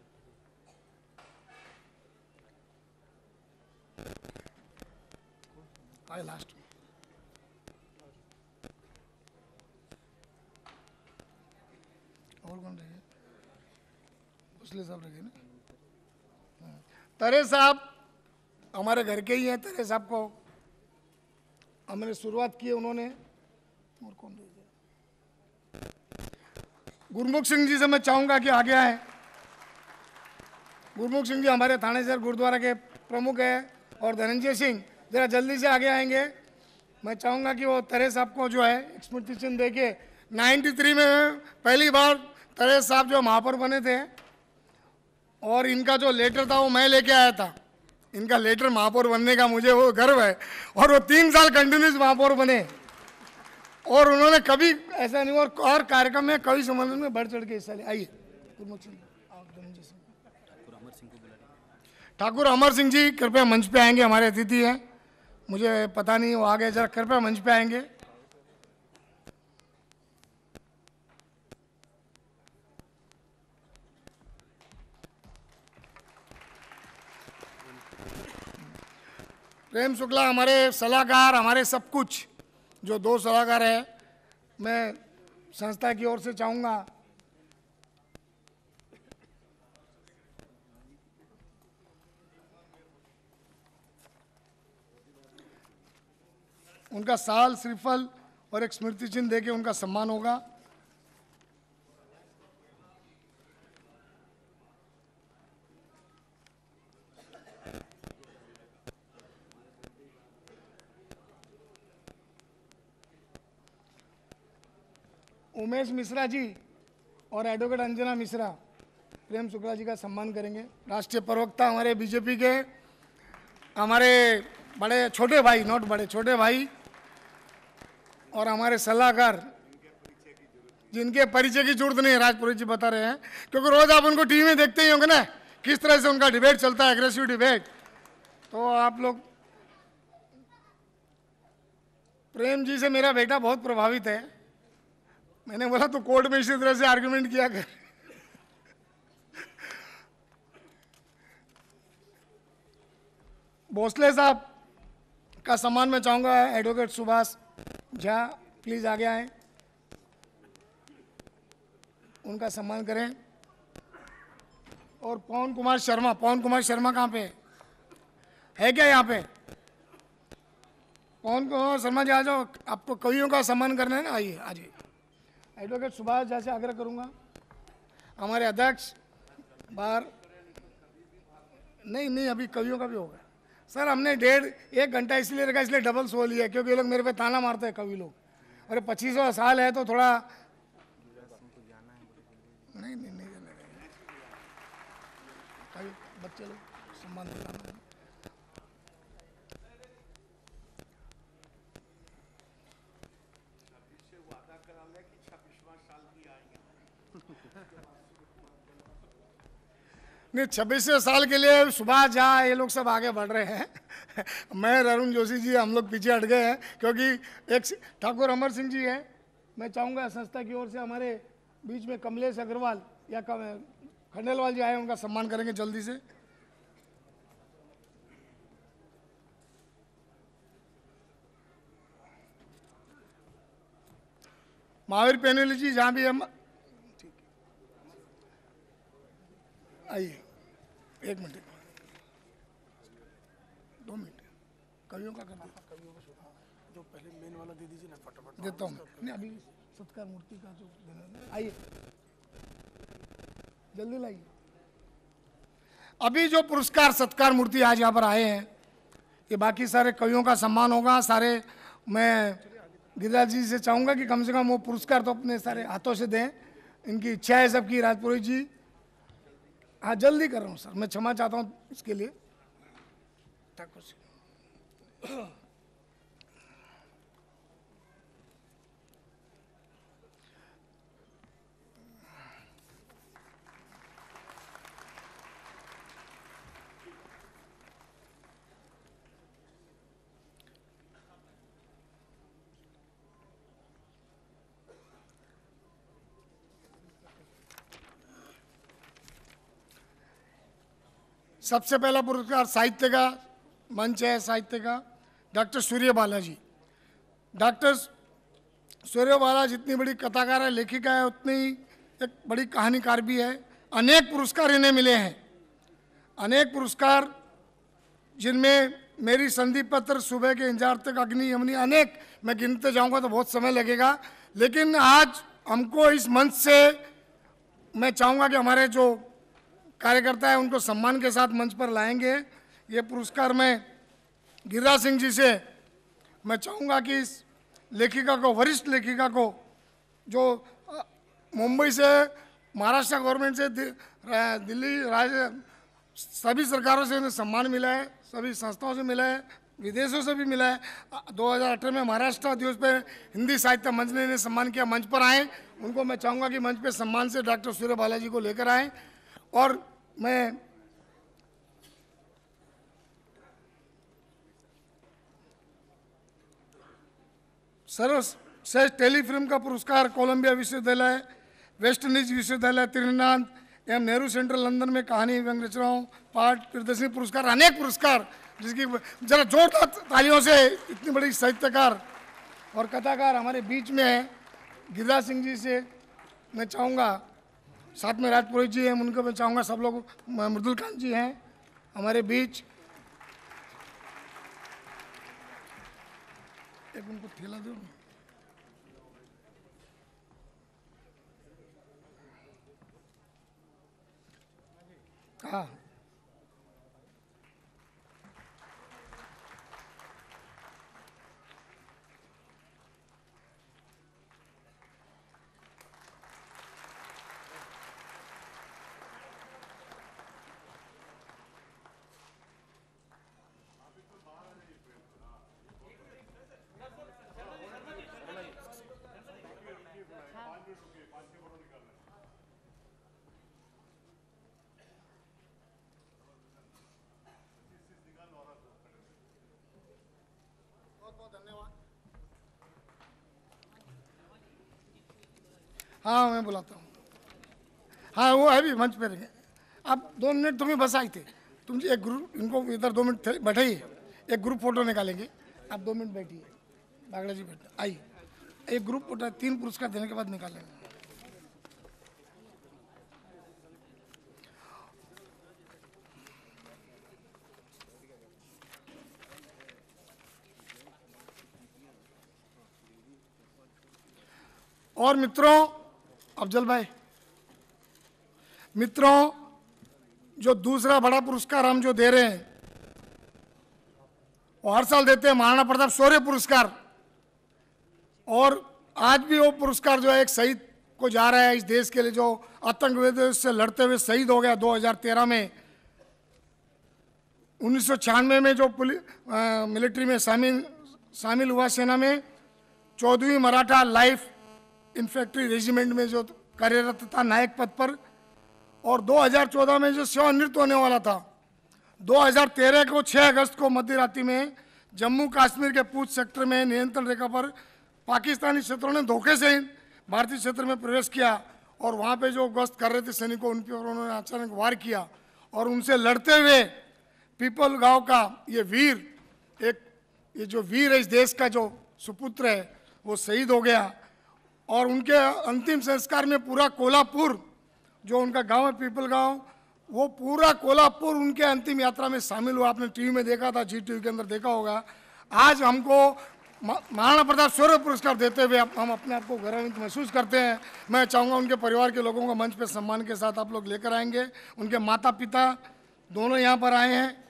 आए लास्ट में और कौन रहे? भोसले साहब रहे ना। तरे साहब हमारे घर के ही हैं। तरे साहब को हमने शुरुआत की है उन्होंने। और कौन रह गया? गुरमुख सिंह जी से मैं चाहूंगा कि आगे आए। गुरमुख सिंह जी हमारे थाने शहर गुरुद्वारा के प्रमुख हैं। और धनंजय सिंह जरा जल्दी से आगे आएंगे। मैं चाहूंगा कि वो तरे साहब को जो है स्मृति चिन्ह देके, तिरानवे में पहली बार तरे साहब जो महापौर बने थे और इनका जो लेटर था वो मैं लेके आया था। इनका लेटर महापौर बनने का मुझे वो गर्व है। और वो तीन साल कंटिन्यूस महापौर बने और उन्होंने कभी ऐसा नहीं, और, और कार्यक्रम में कवि सम्मेलन में बढ़ चढ़ के हिस्सा लिया। आइए ठाकुर अमर सिंह जी कृपया मंच पे आएंगे, हमारे अतिथि हैं। मुझे पता नहीं वो आगे, जरा कृपया मंच पे आएंगे। प्रेम शुक्ला हमारे सलाहकार, हमारे सब कुछ, जो दो सलाहकार है, मैं संस्था की ओर से चाहूँगा उनका साल, श्रीफल और एक स्मृति चिन्ह देके उनका सम्मान होगा। उमेश मिश्रा जी और एडवोकेट अंजना मिश्रा प्रेम शुक्ला जी का सम्मान करेंगे। राष्ट्रीय प्रवक्ता हमारे बीजेपी के, हमारे बड़े छोटे भाई, नॉट बड़े, छोटे भाई और हमारे सलाहकार, जिनके परिचय की जरूरत नहीं है, राजपुरोहित जी बता रहे हैं, क्योंकि रोज आप उनको टीवी में देखते ही होंगे ना किस तरह से उनका डिबेट चलता है, एग्रेसिव डिबेट। तो आप लोग, प्रेम जी से मेरा बेटा बहुत प्रभावित है। मैंने बोला तो कोर्ट में इसी तरह से आर्गुमेंट किया कर। भोसले साहब का सम्मान मैं चाहूंगा एडवोकेट सुभाष झा, प्लीज आगे आए, उनका सम्मान करें। और पवन कुमार शर्मा, पवन कुमार शर्मा कहाँ पे है क्या? यहाँ पे पवन कुमार शर्मा जी आ जाओ, आपको कवियों का सम्मान करना है ना, आइए आइए। एडवोकेट सुभाष झा से आग्रह करूंगा। हमारे अध्यक्ष बाहर नहीं नहीं अभी कवियों का भी होगा सर। हमने डेढ़ एक घंटा इसलिए रखा, इसलिए डबल सो लिया क्योंकि ये लोग मेरे पे ताना मारते हैं कवि लोग। अरे पच्चीसवां साल है तो थोड़ा नहीं नहीं नहीं कवि बच्चे लोग सम्मान दिलाना है। नहीं छब्बीसवें साल के लिए सुभाष झा ये लोग सब आगे बढ़ रहे हैं मैं अरुण जोशी जी हम लोग पीछे हट गए हैं क्योंकि एक ठाकुर अमर सिंह जी हैं। मैं चाहूँगा संस्था की ओर से हमारे बीच में कमलेश अग्रवाल या खंडेलवाल जी आए, उनका सम्मान करेंगे जल्दी से। महावीर पेनुली जी जहाँ भी हम आइए एक मिनट दो मिनट कवियों का कर देता कवियों को जो पहले मेन वाला दे दीजिए ना फटाफट देता हूँ। नहीं अभी सत्कार मूर्ति का जो आइए जल्दी लाइए। अभी जो पुरस्कार सत्कार मूर्ति आज यहाँ पर आए हैं ये बाकी सारे कवियों का सम्मान होगा सारे। मैं गिरिराज जी से चाहूँगा कि कम से कम वो पुरस्कार तो अपने सारे हाथों से दें, इनकी इच्छा है सबकी। राजपुरोहित जी हाँ जल्दी कर रहा हूँ सर, मैं क्षमा चाहता हूँ इसके लिए। ठाकुर जी सबसे पहला पुरस्कार साहित्य का मंच है, साहित्य का डॉक्टर सूर्य बालाजी। डॉक्टर सूर्य बाला जितनी बड़ी कथाकार है, लेखिका है, उतनी एक बड़ी कहानीकार भी है। अनेक पुरस्कार इन्हें मिले हैं, अनेक पुरस्कार जिनमें मेरी संदीप पत्र, सुबह के इंतजार तक, अग्नि यमनी, अनेक मैं गिनते जाऊंगा तो बहुत समय लगेगा। लेकिन आज हमको इस मंच से मैं चाहूँगा कि हमारे जो कार्यकर्ता है उनको सम्मान के साथ मंच पर लाएंगे। ये पुरस्कार मैं गिरिराज सिंह जी से मैं चाहूँगा कि इस लेखिका को, वरिष्ठ लेखिका को जो मुंबई से, महाराष्ट्र गवर्नमेंट से, दिल्ली राज्य सभी सरकारों से उन्हें सम्मान मिला है, सभी संस्थाओं से मिला है, विदेशों से भी मिला है। दो हज़ार अठारह में महाराष्ट्र दिवस पर हिंदी साहित्य मंच ने इन्हें सम्मान किया। मंच पर आए, उनको मैं चाहूँगा कि मंच पर सम्मान से डॉक्टर सूर्य बालाजी को लेकर आएँ। और मैं सर्वश्रेष्ठ टेलीफिल्म का पुरस्कार कोलंबिया विश्वविद्यालय, वेस्ट इंडीज विश्वविद्यालय त्रिनाद एवं नेहरू सेंट्रल लंदन में कहानी व्यंग रचनाओं पाठ प्रदर्शनी पुरस्कार, अनेक पुरस्कार, जिसकी जरा जोरदार तालियों से इतनी बड़ी साहित्यकार और कथाकार हमारे बीच में है। गिरिराज सिंह जी से मैं चाहूँगा, साथ में राजपुरोहित जी हैं, उनको मैं चाहूँगा, सब लोग, मृदुलकांत जी हैं हमारे बीच। एक उनको थैला दो। हाँ हाँ मैं बुलाता हूँ। हाँ वो है भी मंच पे रहेंगे। आप दो मिनट तुम्हें बस आई थे, तुम एक ग्रुप, इनको इधर दो मिनट बैठाइए, एक ग्रुप फोटो निकालेंगे। आप दो मिनट बैठिए, बागड़ा जी बैठे, आइए। एक ग्रुप फोटो तीन पुरस्कार देने के बाद निकालेंगे। और मित्रों, अफजल भाई मित्रों, जो दूसरा बड़ा पुरस्कार हम जो दे रहे हैं वो हर साल देते हैं महाराणा प्रताप शौर्य पुरस्कार, और आज भी वो पुरस्कार जो है एक शहीद को जा रहा है इस देश के लिए, जो आतंकवाद से लड़ते हुए शहीद हो गया दो हज़ार तेरह में। उन्नीस सौ छियानवे में जो पुलिस मिलिट्री में शामिल शामिल हुआ सेना में, चौदहवीं मराठा लाइफ इन्फेंट्री रेजिमेंट में जो कार्यरत था नायक पद पर, और दो हज़ार चौदह में जो सेवानिवृत्त होने वाला था। दो हज़ार तेरह को छह अगस्त को मध्य रात्रि में जम्मू कश्मीर के पूंछ सेक्टर में नियंत्रण रेखा पर पाकिस्तानी क्षेत्रों ने धोखे से भारतीय क्षेत्र में प्रवेश किया, और वहाँ पे जो गश्त कर रहे थे सैनिकों उन पर उन्होंने अचानक वार किया, और उनसे लड़ते हुए पीपल गांव का ये वीर, एक ये जो वीर है इस देश का जो सुपुत्र है, वो शहीद हो गया। और उनके अंतिम संस्कार में पूरा कोल्हापुर, जो उनका गांव है पीपल गांव, वो पूरा कोल्हापुर उनके अंतिम यात्रा में शामिल हुआ। आपने टीवी में देखा था, जी टीवी के अंदर देखा होगा। आज हमको महाराणा प्रताप शौर्य पुरस्कार देते हुए हम अपने आप को गौरवान्वित महसूस करते हैं। मैं चाहूँगा उनके परिवार के लोगों को मंच पे सम्मान के साथ आप लोग लेकर आएंगे। उनके माता पिता दोनों यहाँ पर आए हैं।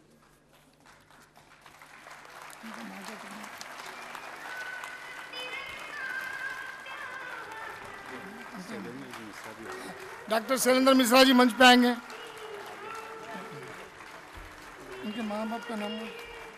डॉक्टर शैलेंद्र मिश्रा जी मंच पे आएंगे। उनके माँ बाप का नाम है।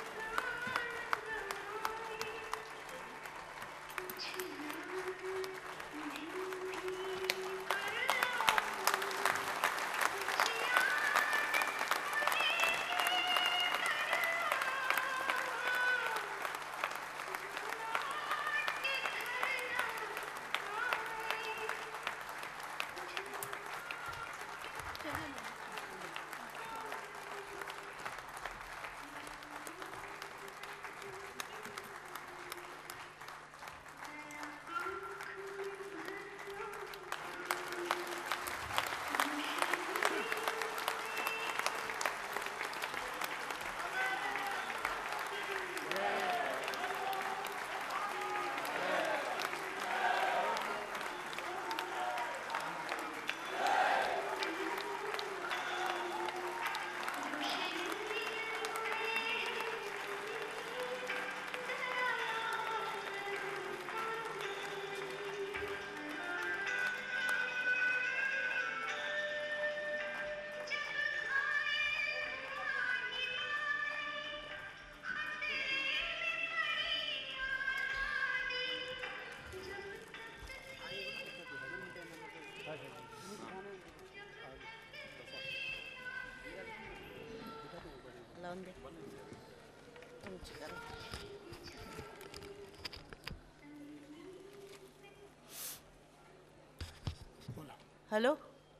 हॅलो,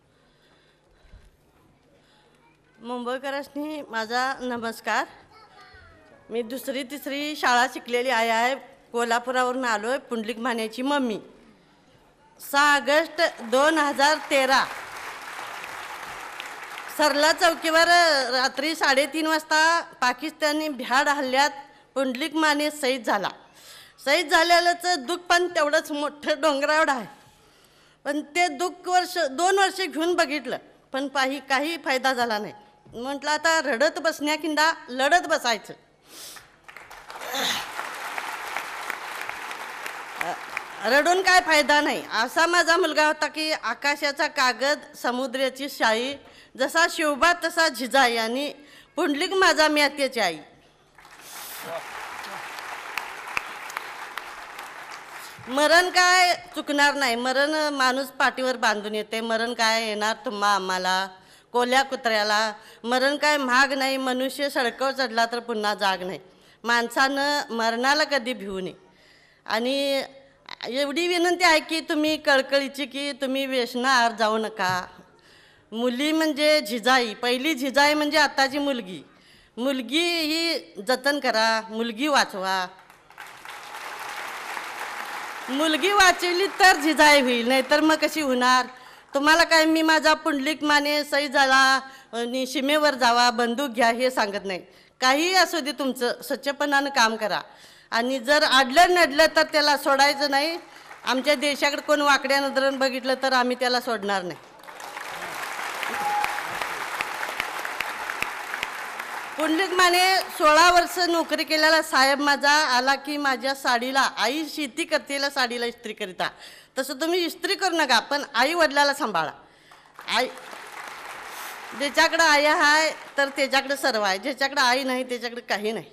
मुंबईकरांनी माझा नमस्कार. मी दुसरी तिसरी शाळा शिकलेली आई आहे. कोल्हापुरावरून आलो आहे, पुंडलिक मानेची मम्मी. सहा ऑगस्ट दोन हजार तेरा सरला चौकीवर रात्री साडेतीन वाजता पाकिस्तानी भ्याड हल्ल्यात पुंडलिक माने शहीद झाला. शहीद झालेल्याचं दुःख पण तेवढंच मोठं डोंगरावढं आहे. पण ते दुःख वर्ष दोन वर्ष घेऊन बघितलं, पण काही काही फायदा झाला नाही. म्हटलं आता रडत बसण्याकिंदा लढत बसायचं. रडून काय फायदा नाही. असा माझा मुलगा होता की आकाशाचा कागद, समुद्राची शाई, जसा शिवबा तसा झिजाई, आणि पुंडलिक माझा म्यात्याची आई. मरण काय चुकणार नाही. मरण माणूस पाठीवर बांधून येते. मरण काय येणार तुम्हा आम्हाला, कोल्या कुत्र्याला. मरण काय महाग नाही. मनुष्य सडकावर चढला तर पुन्हा जाग नाही. माणसानं मरणाला कधी भिवू नये. आणि एवढी विनंती आहे की तुम्ही कळकळीची की तुम्ही व्यसनाआहार जाऊ नका. मुली म्हणजे झिजाई, पहिली झिजाई म्हणजे आताची मुलगी. मुलगी ही जतन करा, मुलगी वाचवा. मुलगी वाचवली तर झिजाई होईल, नाहीतर मग कशी होणार. तुम्हाला काय मी माझा पुंडलिक माने शहीद झाला आणि सीमेवर जावा, बंदूक घ्या हे सांगत नाही. काही असू दे, तुमचं स्वच्छपणानं काम करा. आणि जर आडलं नडलं तर त्याला सोडायचं नाही. आमच्या देशाकडे कोण वाकड्या नजरेनं बघितलं तर आम्ही त्याला सोडणार नाही. पुंडलिक माने सोळा वर्ष नोकरी केलेला साहेब माझा आला की माझ्या साडीला, आई शेती करतेला साडीला इस्त्री करिता, तसं तुम्ही इस्त्री करू नका पण आई वडिलाला सांभाळा. आई ज्याच्याकडे आई आहे तर त्याच्याकडे सर्व आहे, ज्याच्याकडे आई नाही त्याच्याकडे काही नाही.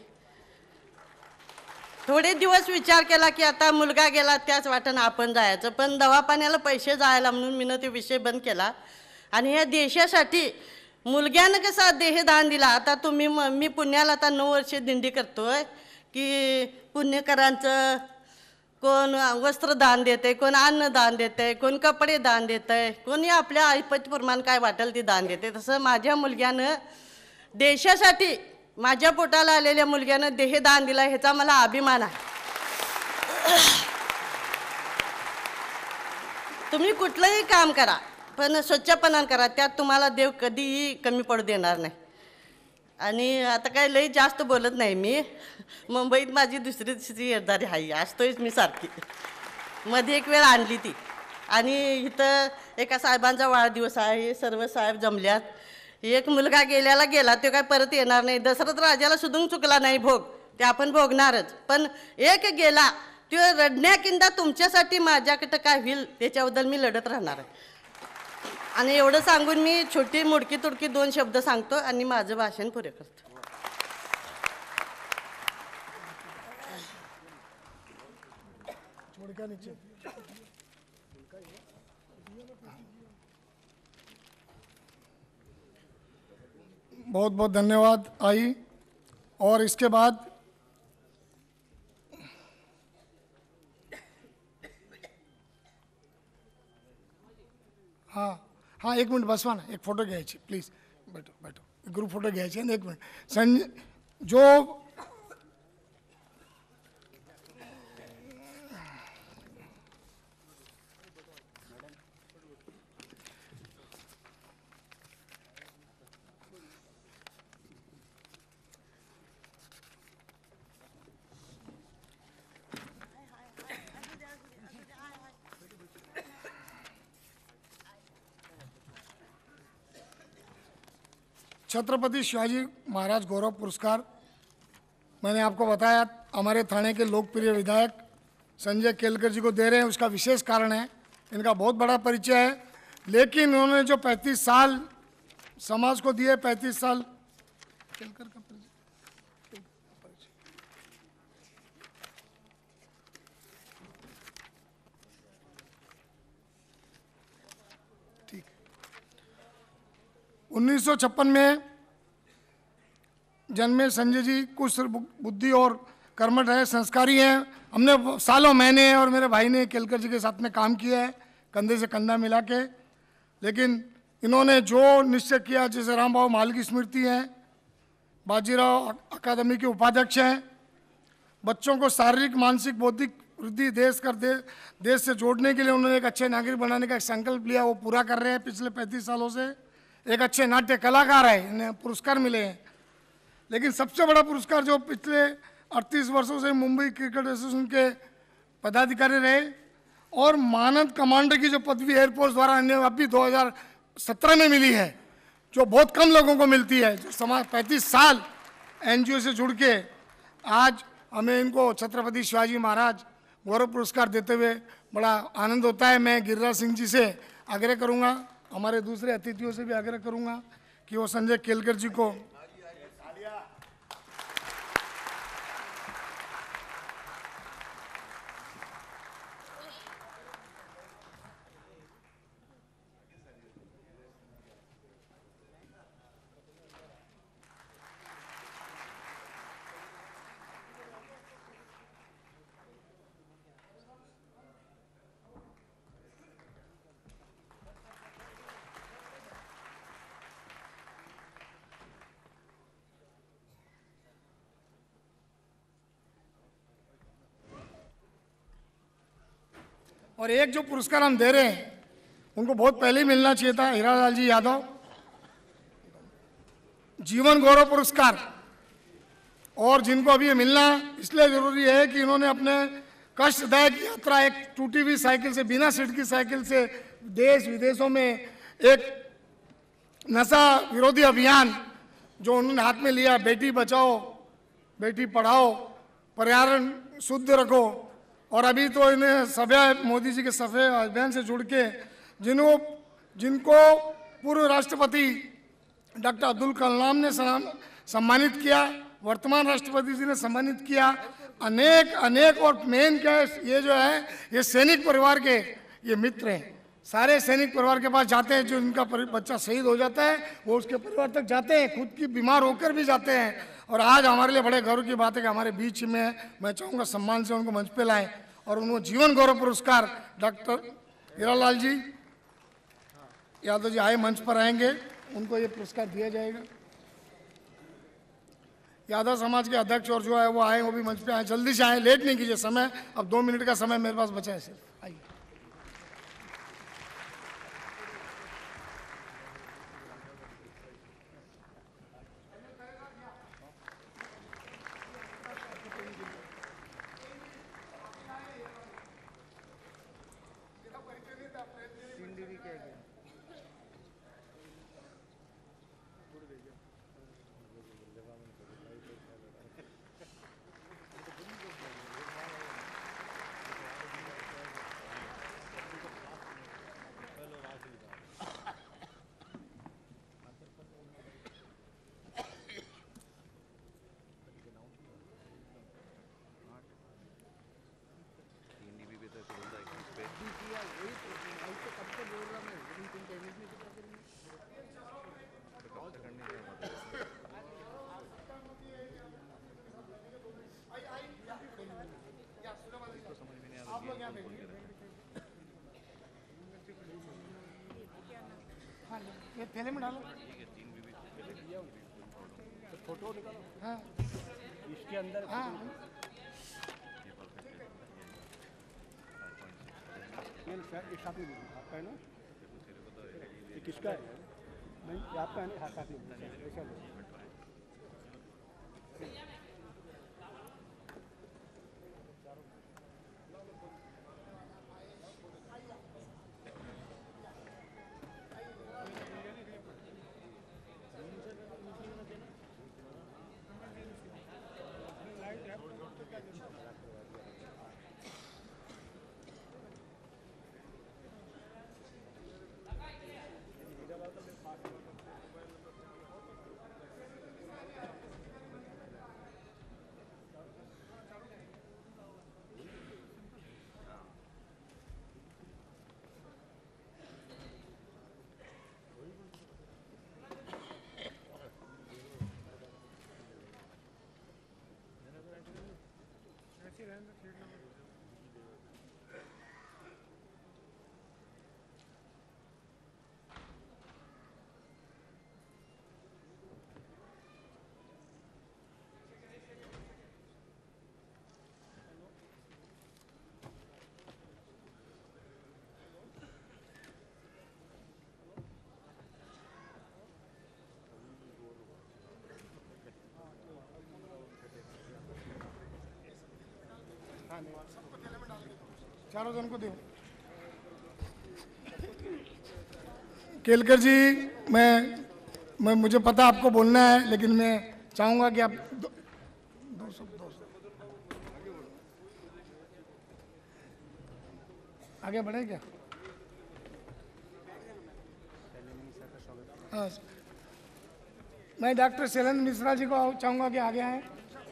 थोडे दिवस विचार केला की आता मुलगा गेला त्याच वाटेनं आपण जायचं, पण दवाखान्याला पैसे जायला म्हणून मी ते विषय बंद केला. आणि ह्या देशासाठी मुलग्यानं कसा देहदान दिला. आता तुम्ही म मी पुण्याला आता नऊ वर्षे दिंडी करतोय की पुण्यकरांचं कोण वस्त्रदान देते, कोण अन्नदान देते, कोण कपडे दान देते, कोणी आपल्या ऐपतीप्रमाणे काय वाटेल ते दान देते. तसं माझ्या मुलग्यानं देशासाठी, माझ्या पोटाला आलेल्या मुलग्यानं देहदान दिला, ह्याचा मला अभिमान आहे. तुम्ही कुठलंही काम करा पण स्वच्छपणानं करा, त्यात तुम्हाला देव कधीही कमी पडू देणार नाही. आणि आता काय लई जास्त बोलत नाही मी. मुंबईत माझी दुसरी तिसरी येरदारी आहे, असतोयच मी सारखी. मध्ये एक वेळ आणली ती. आणि इथं एका साहेबांचा वाढदिवस आहे, सर्व साहेब जमल्यात. एक मुलगा गेल्याला गेला, तो काय परत येणार नाही. दशरथ राजाला सुधून चुकला नाही भोग, ते आपण भोगणारच. पण एक गेला तो रडण्याकिंदा तुमच्यासाठी माझ्याकडं काय होईल त्याच्याबद्दल मी लढत राहणार आहे. आणि एवढं सांगून मी छोटी मुडकी तुडकी दोन शब्द सांगतो आणि माझं भाषण पुरे करतो. बहुत बहुत धन्यवाद आई. और इसके बाद हाँ हाँ एक मिनिट बसवा ना, एक फोटो घ्यायची प्लीज. बैठो बैठो, ग्रुप फोटो घ्यायची आहे. एक मिनिट संजय जो छत्रपति शिवाजी महाराज गौरव पुरस्कार, मैंने आपको बताया हमारे थाने के लोकप्रिय विधायक संजय केलकर जी को दे रहे हैं. उसका विशेष कारण है, इनका बहुत बड़ा परिचय है, लेकिन उन्होंने जो पैंतीस साल समाज को दिए, पैंतीस साल केलकर का परिचय ठीक. उन्नीस सौ छप्पन में जन्मे संजय जी कुछ बुद्धि और कर्मठ है, संस्कारी हैं. हमने सालों मैंने और मेरे भाई ने केलकर जी के साथ में काम किया है, कंधे से कंधा मिला के. लेकिन इन्होंने जो निश्चय किया, जैसे रामबाबू माल की स्मृति है, बाजीराव अकादमी के उपाध्यक्ष हैं, बच्चों को शारीरिक मानसिक बौद्धिक वृद्धि देश कर दे देश से जोड़ने के लिए उन्होंने एक अच्छे नागरिक बनाने का एक संकल्प लिया, वो पूरा कर रहे हैं पिछले पैंतीस सालों से. एक अच्छे नाट्य कलाकार है, इन्हें पुरस्कार मिले हैं. लेकिन सबसे बड़ा पुरस्कार जो पिछले अड़तीस वर्षों से मुंबई क्रिकेट एसोसिएशन के पदाधिकारी रहे और मानद कमांडर की जो पदवी एयरफोर्स द्वारा इन्हें अभी दो हज़ार सत्रह में मिली है, जो बहुत कम लोगों को मिलती है. जो समाज पैंतीस साल एनजीओ से जुड़ के आज हमें इनको छत्रपति शिवाजी महाराज गौरव पुरस्कार देते हुए बड़ा आनंद होता है. मैं गिरिराज सिंह जी से आग्रह करूँगा, हमारे दूसरे अतिथियों से भी आग्रह करूँगा कि वो संजय केलकर जी को और एक जो पुरस्कार हम दे रहे हैं उनको बहुत पहले ही मिलना चाहिए था, हीरालाल जी यादव जीवन गौरव पुरस्कार. और जिनको अभी ये मिलना इसलिए जरूरी है कि इन्होंने अपने कष्टदायक यात्रा, एक टूटी हुई साइकिल से, बिना सीट की साइकिल से देश विदेशों में एक नशा विरोधी अभियान जो उन्होंने हाथ में लिया, बेटी बचाओ बेटी पढ़ाओ, पर्यावरण शुद्ध रखो, और अभी तो इन्हें सभ्य मोदी जी के सभ्य अभियान से जुड़ के जिनको जिनको पूर्व राष्ट्रपति डॉक्टर अब्दुल कलाम ने सम्मानित किया, वर्तमान राष्ट्रपति जी ने सम्मानित किया, अनेक अनेक और मेन क्या है, ये जो है ये सैनिक परिवार के ये मित्र हैं, सारे सैनिक परिवार के पास जाते हैं। जो इनका बच्चा शहीद हो जाता है वो उसके परिवार तक जाते हैं, खुद की बीमार होकर भी जाते हैं। और आज हमारे लिए बड़े गर्व की बात है कि हमारे बीच में मैं चाहूँगा सम्मान से उनको मंच पे लाएं और उनको जीवन गौरव पुरस्कार डॉक्टर हीरालाल जी यादव जी आए मंच पर आएंगे, उनको ये पुरस्कार दिया जाएगा। यादव समाज के अध्यक्ष और जो है वो आए, वो भी मंच पे आए, जल्दी से आए, लेट नहीं कीजिए, समय अब दो मिनट का समय मेरे पास बचा है सिर्फ, आइए। ये थैले में डालो, फोटो निकालो, हाँ इसके अंदर, हाँ ये साथ में आपका है ना, ये किसका है? नहीं आपका है ना, हाँ साथ में ऐसा लो। चारों जन को दो। केलकर जी, मैं मैं मुझे पता आपको बोलना है, लेकिन मैं चाहूंगा कि आप दो, दो सौ दो सौ आगे बढ़े क्या? हाँ, मैं डॉक्टर शैलेंद्र मिश्रा जी को चाहूंगा कि आगे आए।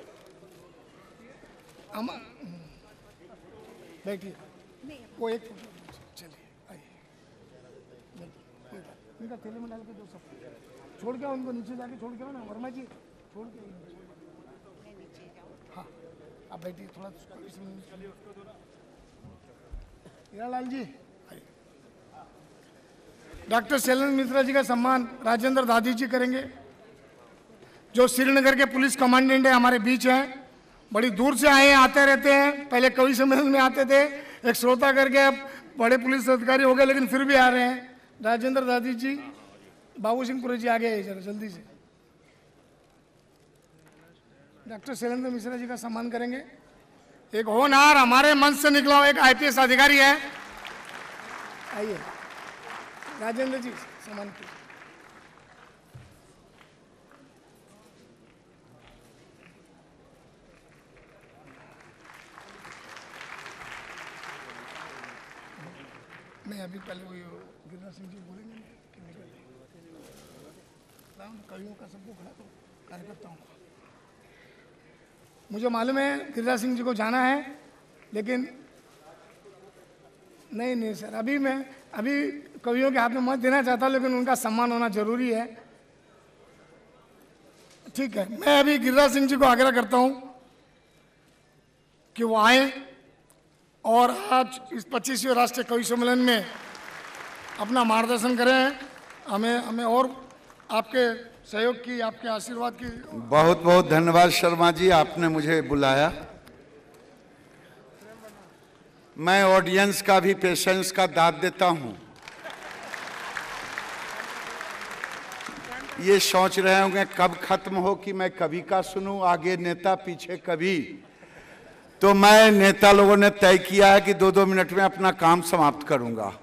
हम बैठिए, वो एक चलिए आइए, इनका थैले में डाल के दो सब छोड़ के उनको नीचे जाके छोड़ के ना वर्मा जी, छोड़ के हाँ आप बैठिए थोड़ा। हीरालाल जी आइए। डॉक्टर शैलेंद्र मिश्रा जी का सम्मान राजेंद्र दादी जी करेंगे, जो श्रीनगर के पुलिस कमांडेंट है, हमारे बीच हैं, बड़ी दूर से आए हैं, आते रहते हैं, पहले कवि सम्मेलन में आते थे, एक श्रोता करके अब बड़े पुलिस अधिकारी हो गए, लेकिन फिर भी आ रहे हैं। राजेंद्र दादी जी, बाबू सिंहपुरी जी आगे आइए जरा जल्दी से। डॉक्टर शैलेंद्र मिश्रा जी का सम्मान करेंगे। एक होनहार हमारे मंच से निकला हुआ एक आईपीएस अधिकारी है, आइए राजेंद्र जी सम्मान कीजिए। नहीं, अभी पहले वो गिरिराज सिंह जी बोलेंगे कि निकल कवियों का सबको खड़ा तो कार्यकर्ता हूँ। मुझे मालूम है गिरिराज सिंह जी को जाना है, लेकिन नहीं नहीं सर, अभी मैं अभी कवियों के हाथ में मत देना चाहता, लेकिन उनका सम्मान होना जरूरी है। ठीक है, मैं अभी गिरिराज सिंह जी को आग्रह करता हूं कि वो आए और आज इस पच्चीसवें राष्ट्रीय कवि सम्मेलन में अपना मार्गदर्शन करें। हमें हमें और आपके सहयोग की, आपके आशीर्वाद की बहुत बहुत धन्यवाद शर्मा जी, आपने मुझे बुलाया। मैं ऑडियंस का भी पेशेंस का दाद देता हूं। ये सोच रहे होंगे कब खत्म हो कि मैं कवि का सुनूं, आगे नेता पीछे कवि। तो मैं, नेता लोगों ने तय किया है कि दो दो मिनट में अपना काम समाप्त करूंगा।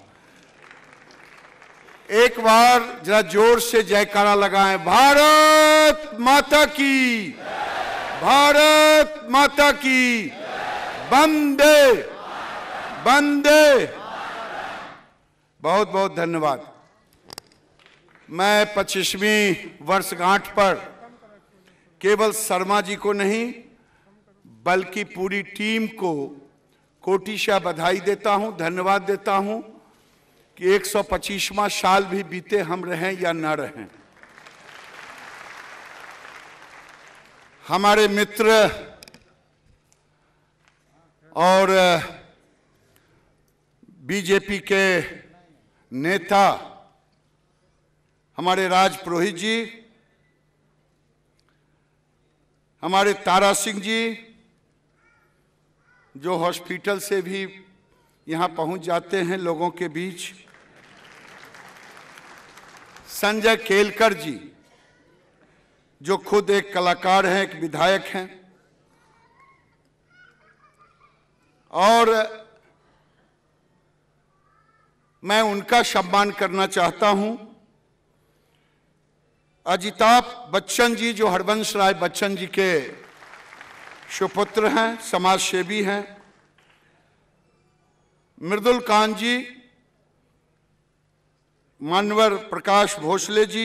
एक बार जरा जोर से जयकारा लगाएं, भारत माता की, भारत माता की, वंदे वंदे। बहुत बहुत धन्यवाद। मैं पच्चीसवीं वर्षगांठ पर केवल शर्मा जी को नहीं बल्कि पूरी टीम को कोटिशा बधाई देता हूं, धन्यवाद देता हूं कि एक सौ पच्चीसवां साल भी बीते, हम रहें या न रहें। हमारे मित्र और बीजेपी के नेता हमारे राज पुरोहित जी, हमारे तारा सिंह जी जो हॉस्पिटल से भी यहाँ पहुँच जाते हैं लोगों के बीच, संजय केलकर जी जो खुद एक कलाकार हैं, एक विधायक हैं, और मैं उनका सम्मान करना चाहता हूं। अजिताभ बच्चन जी जो हरवंश राय बच्चन जी के सुपुत्र हैं, समाज सेवी हैं, मृदुल कांत जी, मानवर प्रकाश भोसले जी,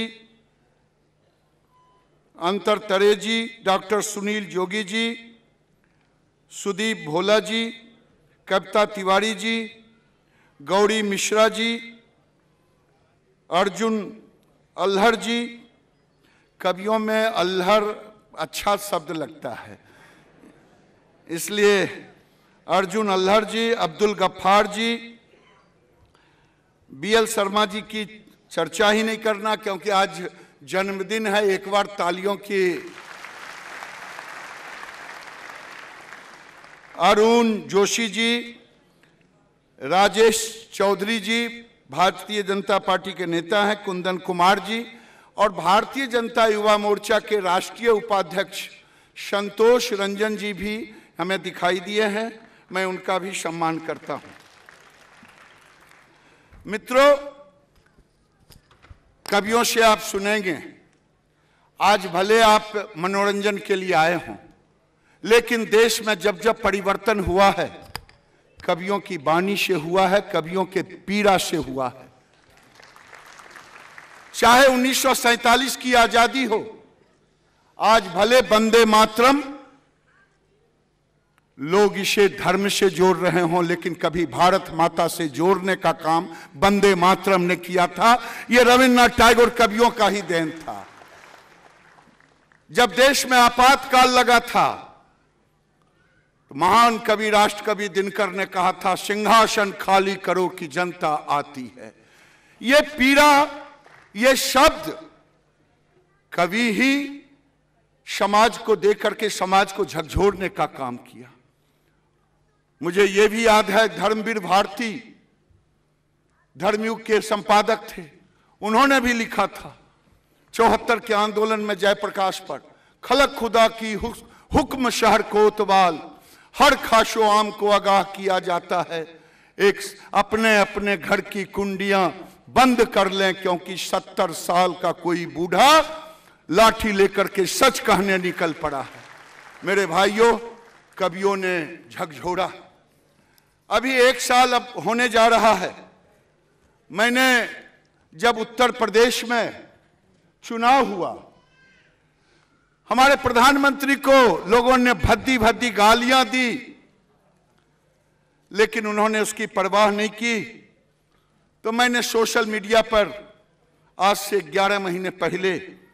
अंतर तरे जी, डॉक्टर सुनील जोगी जी, सुदीप भोला जी, कविता तिवारी जी, गौरी मिश्रा जी, अर्जुन अल्हर जी। कवियों में अल्हर अच्छा शब्द लगता है, इसलिए अर्जुन अल्हर जी, अब्दुल गफ्फार जी, बी एल शर्मा जी की चर्चा ही नहीं करना क्योंकि आज जन्मदिन है। एक बार तालियों की। अरुण जोशी जी, राजेश चौधरी जी भारतीय जनता पार्टी के नेता हैं, कुंदन कुमार जी, और भारतीय जनता युवा मोर्चा के राष्ट्रीय उपाध्यक्ष संतोष रंजन जी भी हमें दिखाई दिए हैं। मैं उनका भी सम्मान करता हूं। मित्रों, कवियों से आप सुनेंगे, आज भले आप मनोरंजन के लिए आए हों, लेकिन देश में जब जब परिवर्तन हुआ है कवियों की वाणी से हुआ है, कवियों के पीड़ा से हुआ है। चाहे उन्नीस सौ सैंतालीस की आजादी हो, आज भले वंदे मातरम लोग इसे धर्म से जोड़ रहे हों, लेकिन कभी भारत माता से जोड़ने का काम वंदे मातरम ने किया था। यह रविन्द्रनाथ टैगोर कवियों का ही देन था। जब देश में आपातकाल लगा था तो महान कवि राष्ट्र कवि दिनकर ने कहा था, सिंहासन खाली करो कि जनता आती है। ये पीड़ा, ये शब्द कवि ही समाज को देकर के समाज को झकझोरने का काम किया। मुझे ये भी याद है, धर्मवीर भारती धर्मयुग के संपादक थे, उन्होंने भी लिखा था चौहत्तर के आंदोलन में जयप्रकाश पर, खलक खुदा की हुक्म शहर कोतवाल, हर खाशो आम को आगाह किया जाता है, एक अपने अपने घर की कुंडियां बंद कर लें क्योंकि सत्तर साल का कोई बूढ़ा लाठी लेकर के सच कहने निकल पड़ा है। मेरे भाइयों, कवियों ने झकझोरा। अभी एक साल अब होने जा रहा है मैंने जब उत्तर प्रदेश में चुनाव हुआ, हमारे प्रधानमंत्री को लोगों ने भद्दी भद्दी गालियां दी, लेकिन उन्होंने उसकी परवाह नहीं की। तो मैंने सोशल मीडिया पर आज से ग्यारह महीने पहले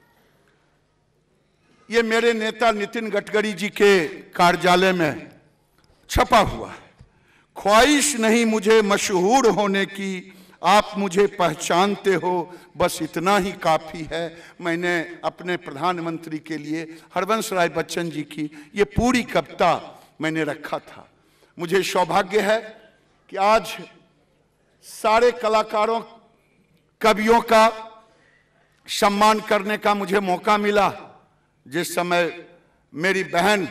ये मेरे नेता नितिन गडकरी जी के कार्यालय में छपा हुआ है, ख्वाहिश नहीं मुझे मशहूर होने की, आप मुझे पहचानते हो, बस इतना ही काफ़ी है। मैंने अपने प्रधानमंत्री के लिए हरवंश राय बच्चन जी की ये पूरी कविता मैंने रखा था। मुझे सौभाग्य है कि आज सारे कलाकारों, कवियों का सम्मान करने का मुझे मौका मिला। जिस समय मेरी बहन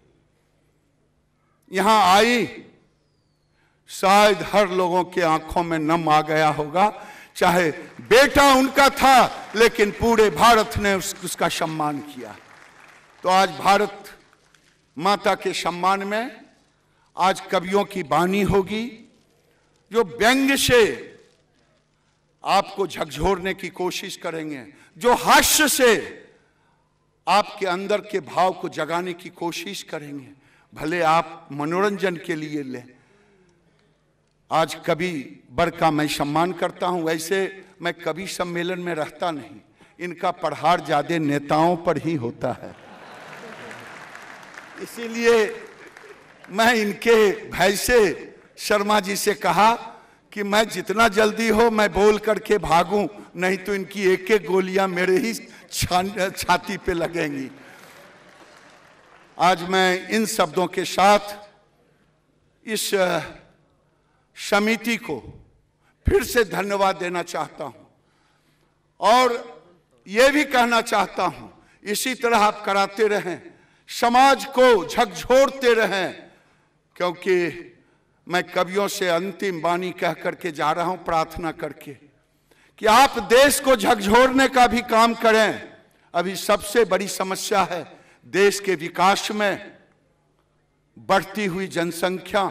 यहाँ आई, शायद हर लोगों के आंखों में नम आ गया होगा। चाहे बेटा उनका था, लेकिन पूरे भारत ने उस, उसका सम्मान किया। तो आज भारत माता के सम्मान में आज कवियों की वाणी होगी, जो व्यंग्य से आपको झकझोरने की कोशिश करेंगे, जो हास्य से आपके अंदर के भाव को जगाने की कोशिश करेंगे, भले आप मनोरंजन के लिए लें। आज कवि वर्ग का मैं सम्मान करता हूं, वैसे मैं कवि सम्मेलन में रहता नहीं, इनका पढ़ार ज्यादा नेताओं पर ही होता है, इसीलिए मैं इनके भाई से शर्मा जी से कहा कि मैं जितना जल्दी हो मैं बोल करके भागूं, नहीं तो इनकी एक एक गोलियां मेरे ही छा, छाती पे लगेंगी। आज मैं इन शब्दों के साथ इस समिति को फिर से धन्यवाद देना चाहता हूं और ये भी कहना चाहता हूं, इसी तरह आप कराते रहें, समाज को झकझोरते रहें, क्योंकि मैं कवियों से अंतिम वाणी कह करके जा रहा हूं, प्रार्थना करके कि आप देश को झकझोरने का भी काम करें। अभी सबसे बड़ी समस्या है देश के विकास में बढ़ती हुई जनसंख्या।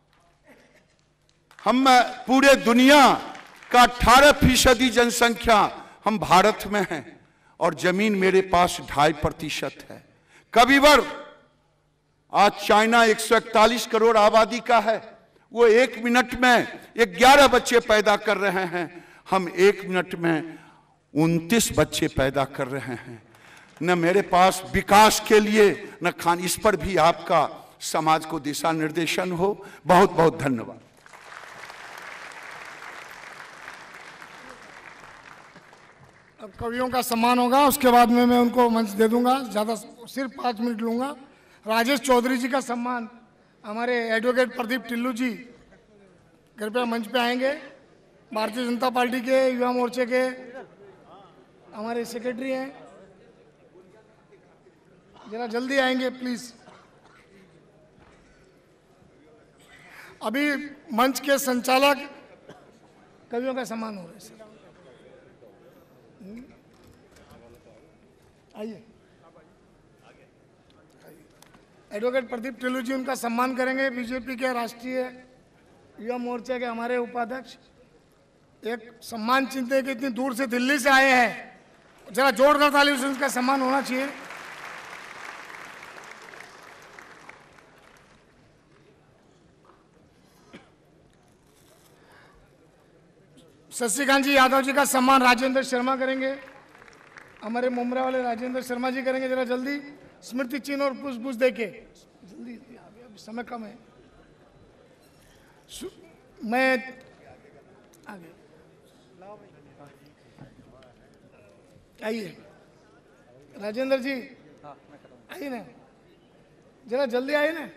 हम पूरे दुनिया का अठारह फीसदी जनसंख्या हम भारत में हैं और जमीन मेरे पास ढाई प्रतिशत है। कविवर आज चाइना एक सौ इकतालीस करोड़ आबादी का है, वो एक मिनट में ग्यारह बच्चे पैदा कर रहे हैं, हम एक मिनट में उनतीस बच्चे पैदा कर रहे हैं। न मेरे पास विकास के लिए न खान, इस पर भी आपका समाज को दिशा निर्देशन हो। बहुत बहुत धन्यवाद। अब कवियों का सम्मान होगा, उसके बाद में मैं उनको मंच दे दूंगा, ज़्यादा सिर्फ पाँच मिनट लूंगा। राजेश चौधरी जी का सम्मान हमारे एडवोकेट प्रदीप टिल्लू जी कृपया मंच पे आएंगे। भारतीय जनता पार्टी के युवा मोर्चे के हमारे सेक्रेटरी हैं, जरा जल्दी आएंगे प्लीज। अभी मंच के संचालक कवियों का सम्मान हो रहा है सर, आइए। एडवोकेट प्रदीप टिल्लू जी उनका सम्मान करेंगे, बीजेपी के राष्ट्रीय युवा मोर्चा के हमारे उपाध्यक्ष। एक सम्मान चिन्ह के इतनी दूर से दिल्ली से आए हैं, जरा जोरदार ताली से उनका सम्मान होना चाहिए। शशिकांत जी यादव जी का सम्मान राजेंद्र शर्मा करेंगे, हमारे मुमरा वाले राजेंद्र शर्मा जी करेंगे। जरा जल्दी स्मृति चिन्ह और पुष्प पुष्प देके जल्दी, अभी समय कम है। मैं आगे आइए, राजेंद्र जी आइए ना, जरा जल्दी आइए ना,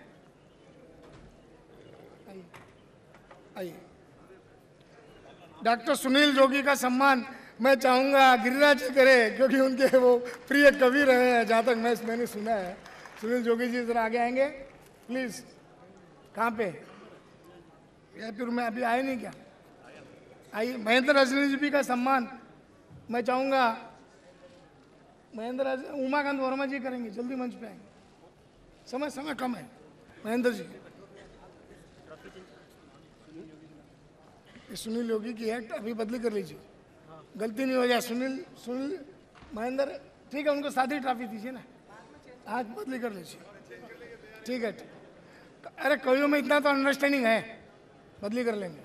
आइए आइए। डॉक्टर सुनील जोगी का सम्मान मैं चाहूँगा गिरिराज जी करे, क्योंकि उनके वो प्रिय कवि रहे हैं, जहाँ तक मैं मैंने सुना है। सुनील जोगी जी जरा आगे आएंगे प्लीज। कहाँ पे या फिर मैं अभी आए नहीं क्या? आइए। महेंद्र रजनी जी का सम्मान मैं चाहूँगा महेंद्र उमाकांत वर्मा जी करेंगे, जल्दी मंच पे आएंगे, समय समय कम है। महेंद्र जी ये सुनील योगी की एक्ट अभी बदली कर लीजिए, गलती नहीं हो जाए। सुनील सुनील महेंद्र, ठीक है, उनको सादी ट्रॉफी दीजिए ना, आज बदली कर लीजिए, ठीक है। अरे कवियों में इतना तो अंडरस्टैंडिंग है, बदली कर लेंगे।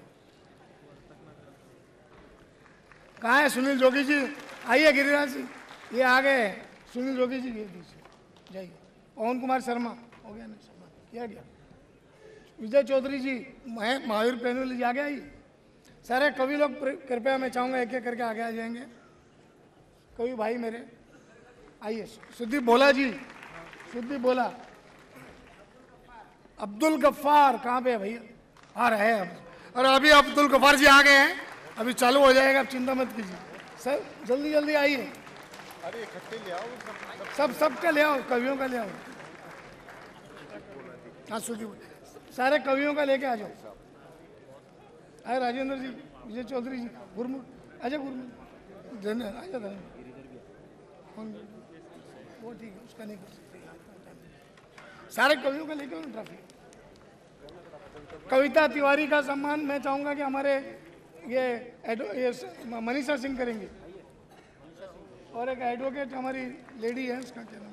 कहाँ है सुनील जोगी जी? आइए गिरिराज जी, ये आ गए। सुनील जोगी जी ये दीजिए, जाइए। पवन कुमार शर्मा हो गया ना, शर्मा किया गया। विजय चौधरी जी, मैं महावीर पेनुल जी आ गया। सारे कवि लोग कृपया, मैं चाहूँगा एक एक करके आगे आ जाएंगे। कवि भाई मेरे आइए। सुदीप बोला जी, सुदीप बोला। अब्दुल गफ्फार कहाँ पे है भैया? आ रहे हैं अब। और अभी अब्दुल गफ्फार जी आ गए हैं, अभी चालू हो जाएगा, आप चिंता मत कीजिए। सर जल्दी जल्दी आइए। अरे इकट्ठे ले आओ, सब सब का ले आओ, कवियों का ले आओ। हाँ सुदीप, सारे कवियों का लेके आ जाओ। अरे राजेंद्र जी, विजय चौधरी जी, गुरमुख, अजय गुरमुख, धन्य आजा धन्य, वो ठीक है, उसका नहीं कर सकते। सारे कवियों का लेके ट्रॉफी। कविता तिवारी का सम्मान मैं चाहूंगा कि हमारे ये ये मनीषा सिंह करेंगे, और एक एडवोकेट हमारी लेडी है, उसका क्या नाम?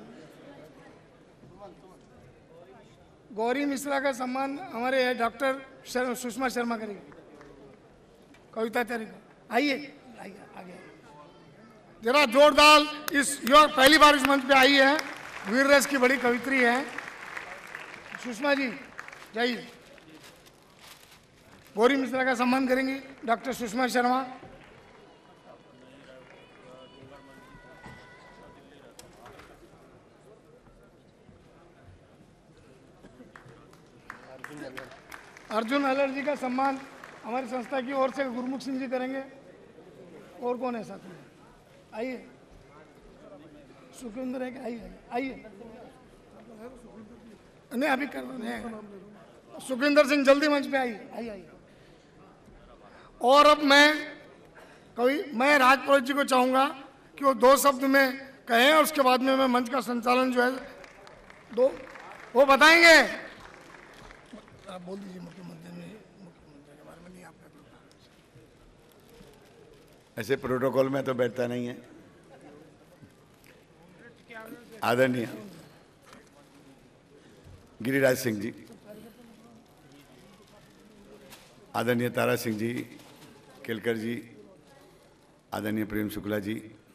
गौरी मिश्रा का सम्मान हमारे डॉक्टर सुषमा शर्मा करेंगे, कविता तिवारी का। आइए आइए आगे जरा जोरदार। इस यो पहली बार इस मंच पे आई है, वीर रस की बड़ी कवित्री है सुषमा जी, जाइए। गौरी मिश्रा का सम्मान करेंगी डॉक्टर सुषमा शर्मा। अर्जुन अलर जी का सम्मान हमारी संस्था की ओर से गुरमुख सिंह जी करेंगे। और कौन है साथ में? आइए। सुखविंदर है क्या? आइए आइए। नहीं अभी कर रहे हैं। सुखविंदर सिंह जल्दी मंच पे आइए आइए आइए। और अब मैं कवि मैं राजपुरोहित जी को चाहूंगा कि वो दो शब्द में कहें, और उसके बाद में मैं मंच का संचालन जो है दो वो बताएंगे। आप बोल दीजिए मुख्यमंत्री ने, मुख्यमंत्री के बारे में नहीं आपका। ऐसे प्रोटोकॉल में तो बैठता नहीं है। आदरणीय गिरिराज सिंह जी, आदरणीय तारा सिंह जी, केलकर जी, आदरणीय प्रेम शुक्ला जी,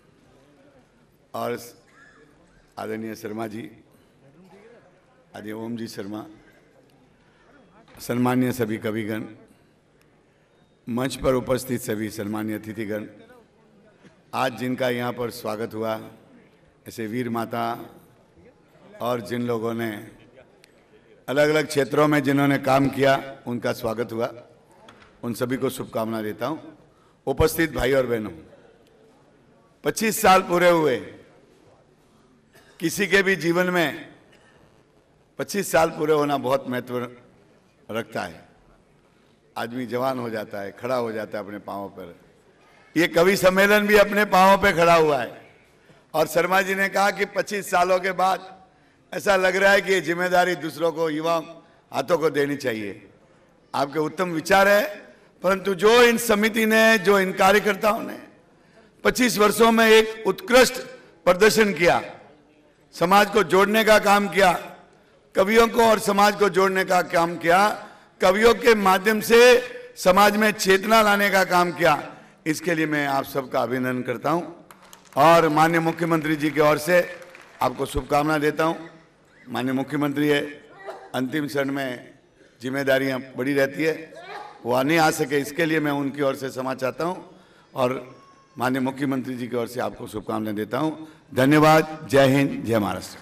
और आदरणीय शर्मा जी, आदरणीय ओम जी शर्मा, सम्मानीय सभी कविगण, मंच पर उपस्थित सभी सम्मानीय अतिथिगण, आज जिनका यहाँ पर स्वागत हुआ, ऐसे वीर माता और जिन लोगों ने अलग अलग क्षेत्रों में जिन्होंने काम किया, उनका स्वागत हुआ, उन सभी को शुभकामना देता हूँ। उपस्थित भाई और बहनों, पच्चीस साल पूरे हुए किसी के भी जीवन में, पच्चीस साल पूरे होना बहुत महत्व रखता है। आदमी जवान हो जाता है, खड़ा हो जाता है अपने पांवों पर। ये कवि सम्मेलन भी अपने पांवों पे खड़ा हुआ है। और शर्मा जी ने कहा कि पच्चीस सालों के बाद ऐसा लग रहा है कि ये जिम्मेदारी दूसरों को, युवा हाथों को देनी चाहिए। आपके उत्तम विचार है, परंतु जो इन समिति ने, जो इन कार्यकर्ताओं ने पच्चीस वर्षों में एक उत्कृष्ट प्रदर्शन किया, समाज को जोड़ने का काम किया, कवियों को और समाज को जोड़ने का काम किया, कवियों के माध्यम से समाज में चेतना लाने का काम किया, इसके लिए मैं आप सबका अभिनंदन करता हूं और माननीय मुख्यमंत्री जी की ओर से आपको शुभकामना देता हूं। माननीय मुख्यमंत्री है, अंतिम क्षण में जिम्मेदारियां बड़ी रहती है, वो नहीं आ सके, इसके लिए मैं उनकी ओर से क्षमा चाहता हूं और माननीय मुख्यमंत्री जी की ओर से आपको शुभकामनाएं देता हूं। धन्यवाद। जय हिंद, जय महाराष्ट्र।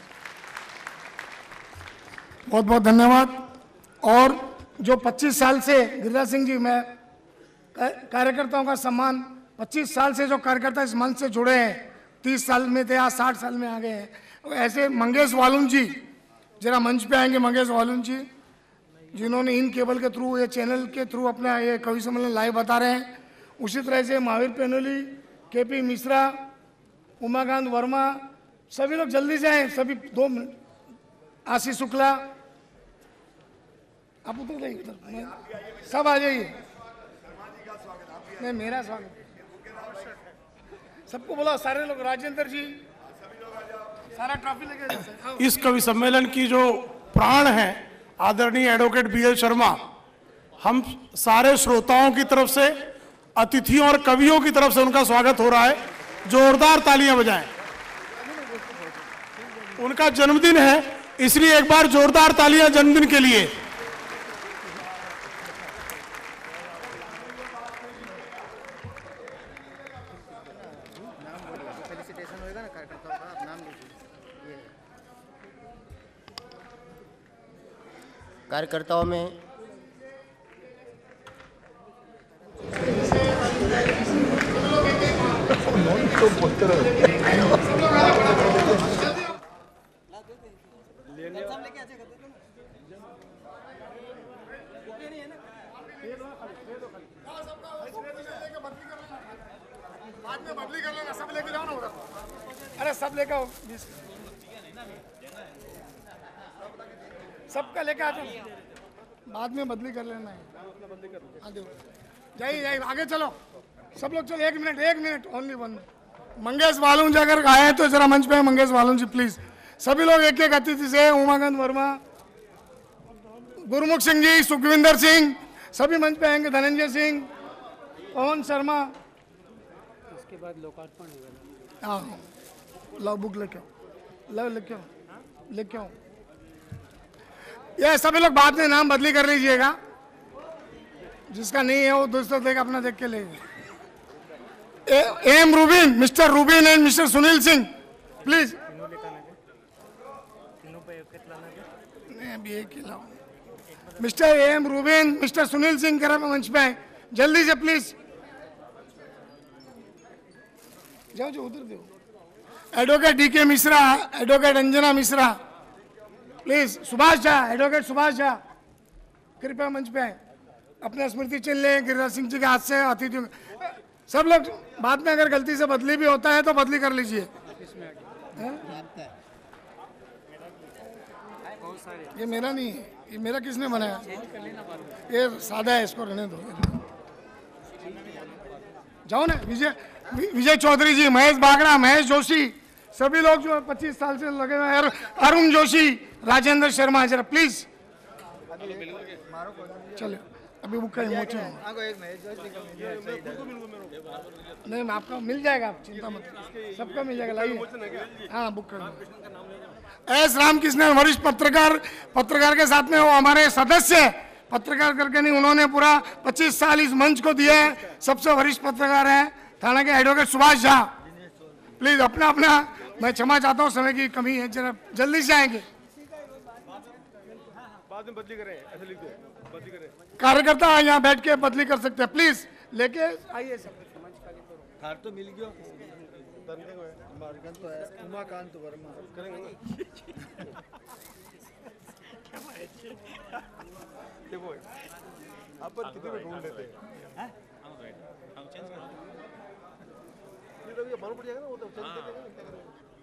बहुत बहुत धन्यवाद। और जो पच्चीस साल से गिरिराज सिंह जी, मैं कार्यकर्ताओं का सम्मान, पच्चीस साल से जो कार्यकर्ता इस मंच से जुड़े हैं, तीस साल में थे, आज साठ साल में आ गए हैं, ऐसे मंगेश वालुन जी जरा मंच पे आएंगे। मंगेश वालुन जी जिन्होंने इन केबल के थ्रू, ये चैनल के थ्रू अपना ये कवि सम्मेलन लाइव बता रहे हैं। उसी तरह से महावीर पेनुली, के पी मिश्रा, उमाकांत वर्मा, सभी लोग जल्दी से आए, सभी दो मिनट। आशीष शुक्ला, आप उतर जाइए, उधर सब आ जाइए। नहीं मेरा स्वागत, सबको बोला, सारे लोग, राजेंद्र जी सारा ट्रॉफी लेके। इस कवि सम्मेलन की जो प्राण है आदरणीय एडवोकेट बी एल शर्मा, हम सारे श्रोताओं की तरफ से, अतिथियों और कवियों की तरफ से उनका स्वागत हो रहा है। जोरदार तालियां बजाएं। उनका जन्मदिन है, इसलिए एक बार जोरदार तालियां जन्मदिन के लिए। कार्यकर्ताओं में बाद में बदली कर लेना, सब लेके जाओ ना उधर। अरे सब लेके आओ, सबका लेके आ जाओ, बाद में बदली कर लेना है। जाइए जाइए आगे चलो, सब लोग चलो। एक मिनट एक minute only one. Mangesh Walun ji अगर आए तो जरा मंच पे मंगेश वालून जी प्लीज। सभी लोग एक एक अतिथि से, उमाकांत वर्मा, गुरमुख सिंह जी, सुखविंदर सिंह, सभी मंच पे आएंगे। धनंजय सिंह, पवन शर्मा, इसके बाद लोकार्पण होगा। हाँ लो बुक लेके आओ, लो लेके आओ, लेके आओ। ये सभी लोग बाद में नाम बदली कर लीजिएगा, जिसका नहीं है वो दोस्तों देख अपना देख के लेगा। M Rubin, mister Rubin and mister Sunil Singh please. Mister M Rubin, mister Sunil Singh करा मंच पे आए जल्दी से प्लीज। जाओ जो उधर दो। Advocate D K Mishra, advocate Anjana Mishra please. Subhash Jha, advocate Subhash Jha कृपया मंच पे आए। अपना स्मृति चिन्ह लें गिरिराज सिंह जी के हाथ से। अतिथियों सब लोग बाद में अगर गलती से बदली भी होता है तो बदली कर लीजिए। ये मेरा नहीं है, ये मेरा किसने बनाया? ये सादा है, इसको रहने दो। जाओ ना। विजय विजय चौधरी जी, महेश बागड़ा, महेश जोशी, सभी लोग जो पच्चीस साल से लगे हुए हैं। अरुण जोशी, राजेंद्र शर्मा, जरा प्लीज चलो। अभी बुक का इमोशन नहीं, आपका मिल जाएगा, आप चिंता मत, सबका मिल जाएगा। लाइए हाँ बुक कर। एस रामकृष्ण वरिष्ठ पत्रकार, पत्रकार के साथ में वो हमारे सदस्य, पत्रकार करके नहीं, उन्होंने पूरा पच्चीस साल इस मंच को दिया है। सबसे वरिष्ठ पत्रकार है थाना के एडवोकेट सुभाष झा। प्लीज अपना अपना, मैं क्षमा चाहता हूँ, समय की कमी है, जरा जल्दी से आएंगे। बाद में बदली करें, ऐसे लिख दो, बदली करें। कार्यकर्ता यहाँ बैठ के बदली कर सकते हैं, प्लीज लेके आइए सब। थार तो मिल गया, उमाकांत वर्मा देखो आप पर कितने में ढूंढ लेते हैं। हम चेंज कर देंगे, ये तो ये मालूम पड़ जाएगा ना, वो तो चेंज कर देंगे।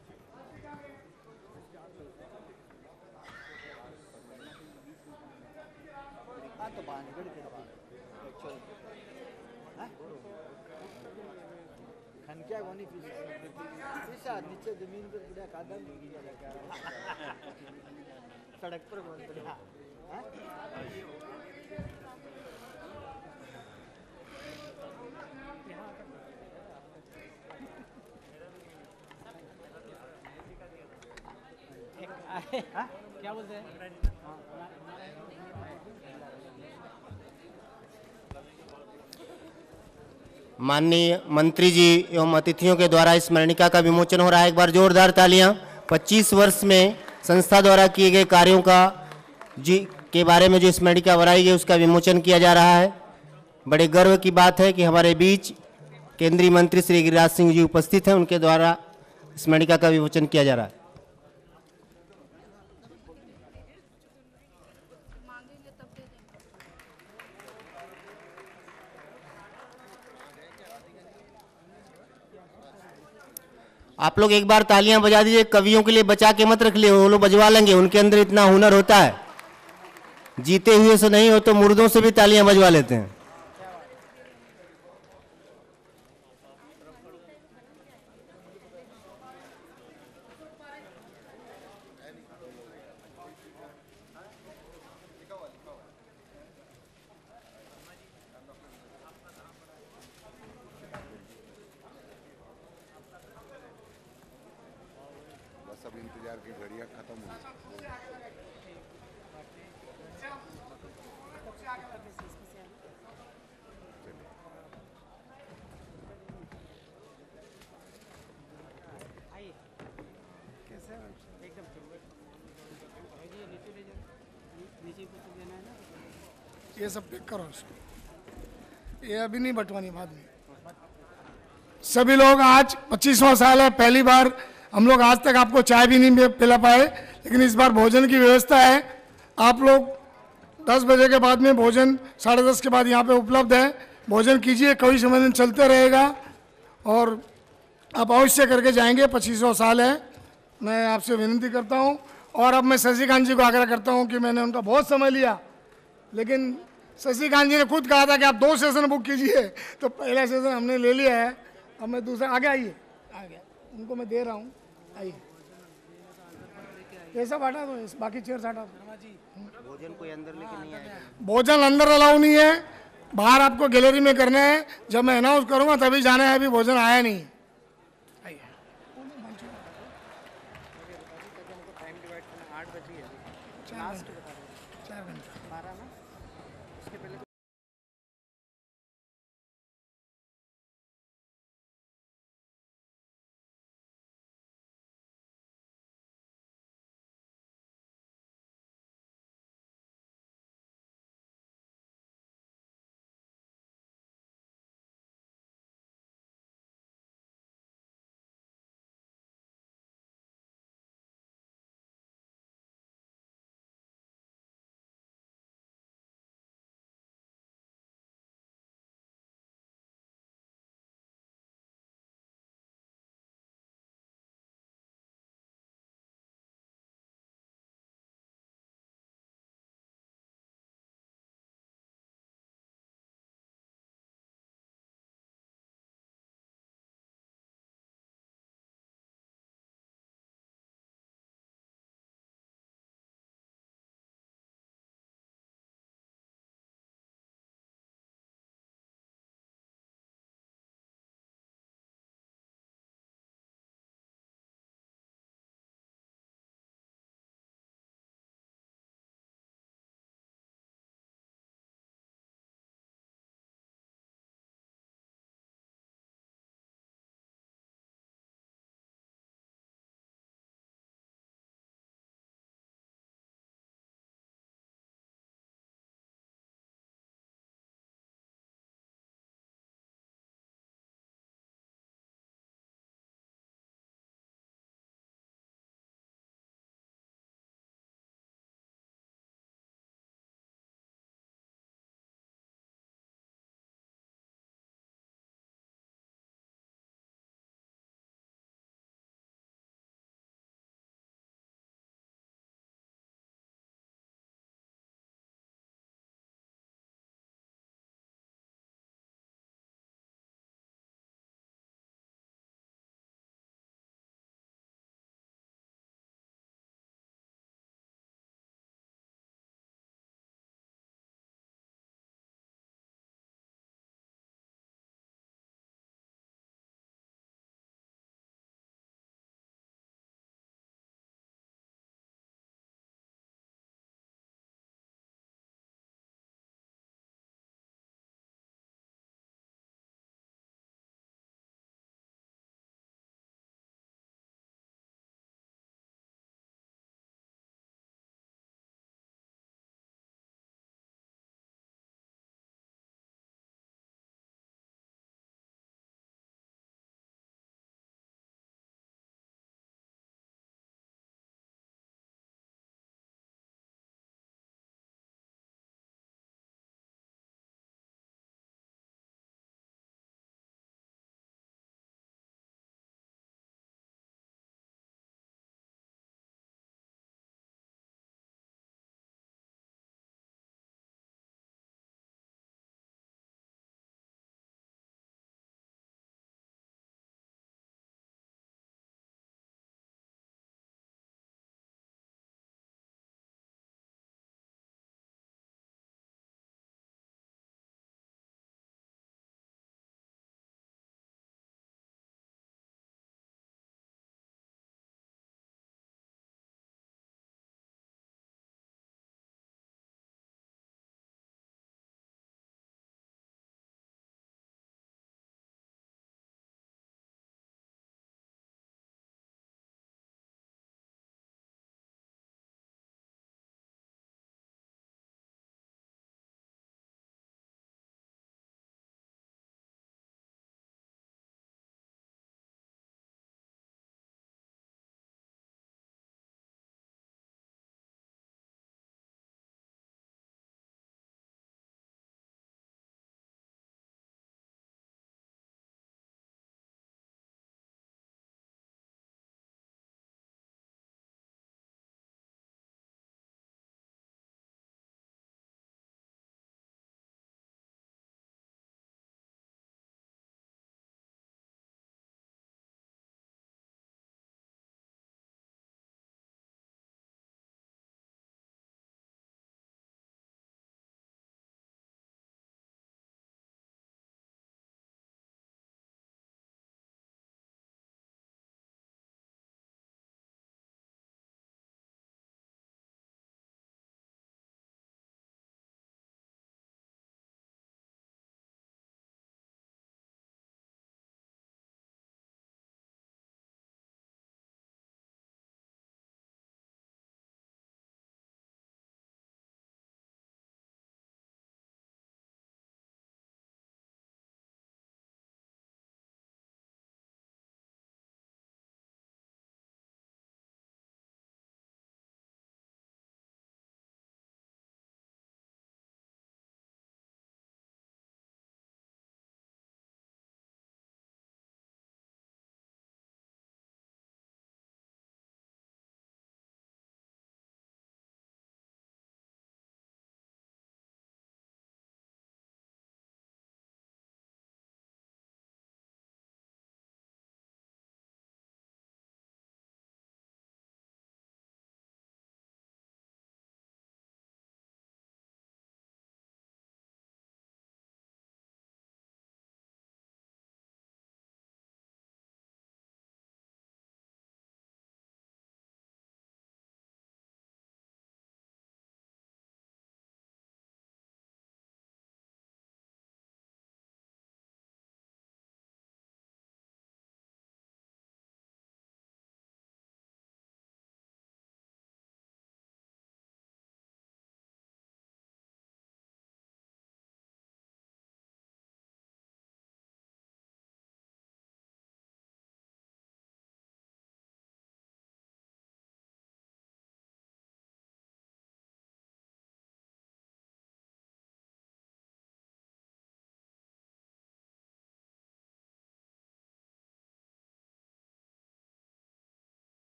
हाँ तो बाहर निकल के एक्चुअल हाँ खनक्या गोनी फिर नीचे जमीन पर गिरा कागज सड़क पर कौन पड़ा हाँ क्या बोलते हैं? माननीय मंत्री जी एवं अतिथियों के द्वारा इस स्मरणिका का विमोचन हो रहा है। एक बार जोरदार तालियां। पच्चीस वर्ष में संस्था द्वारा किए गए कार्यों का जी के बारे में जो स्मरणिका बनाई गई उसका विमोचन किया जा रहा है। बड़े गर्व की बात है कि हमारे बीच केंद्रीय मंत्री श्री गिरिराज सिंह जी उपस्थित हैं, उनके द्वारा स्मरणिका का विमोचन किया जा रहा है। आप लोग एक बार तालियां बजा दीजिए। कवियों के लिए बचा के मत रख लिए, वो लोग बजवा लेंगे, उनके अंदर इतना हुनर होता है। जीते हुए से नहीं हो तो मुर्दों से भी तालियां बजवा लेते हैं। बाजार की घड़ियां खत्म हो गई। ये सब पिक करो इसको, ये अभी नहीं बंटवानी, बाद में। सभी लोग, आज पच्चीसवां साल है, पहली बार हम लोग आज तक आपको चाय भी नहीं पिला पाए, लेकिन इस बार भोजन की व्यवस्था है। आप लोग दस बजे के बाद में भोजन, साढ़े दस के बाद यहाँ पे उपलब्ध है, भोजन कीजिए, कई समय दिन चलते रहेगा और आप अवश्य करके जाएंगे। पच्चीसवां साल है, मैं आपसे विनती करता हूँ। और अब मैं शशिकांत जी को आग्रह करता हूँ कि मैंने उनका बहुत समय लिया, लेकिन शशिकांत जी ने खुद कहा था कि आप दो सेशन बुक कीजिए, तो पहला सेशन हमने ले लिया है, अब मैं दूसरा, आगे आइए, आगे उनको मैं दे रहा हूँ, आइए। ये सब हटा दो, बाकी चेयर हटा दो। भोजन कोई अंदर लेके नहीं आएगा। भोजन अंदर अलाउ नहीं है, बाहर आपको गैलरी में करना है। जब मैं अनाउंस करूँगा तभी जाना है, अभी भोजन आया नहीं। आइए, चार घंटे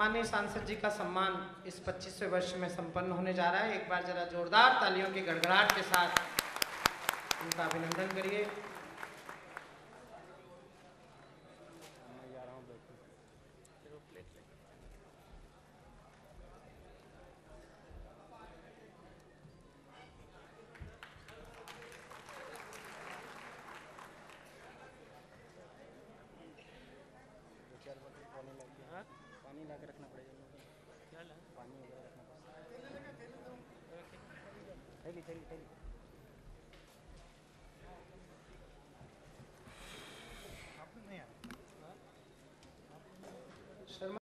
माननीय सांसद जी का सम्मान इस पच्चीसवें वर्ष में संपन्न होने जा रहा है। एक बार जरा जोरदार तालियों की गड़गड़ाहट के साथ उनका अभिनंदन करिए। पानी ला के रखना पड़ेगा, पानी वगैरह रखना पड़ेगा। थैली थैली थैली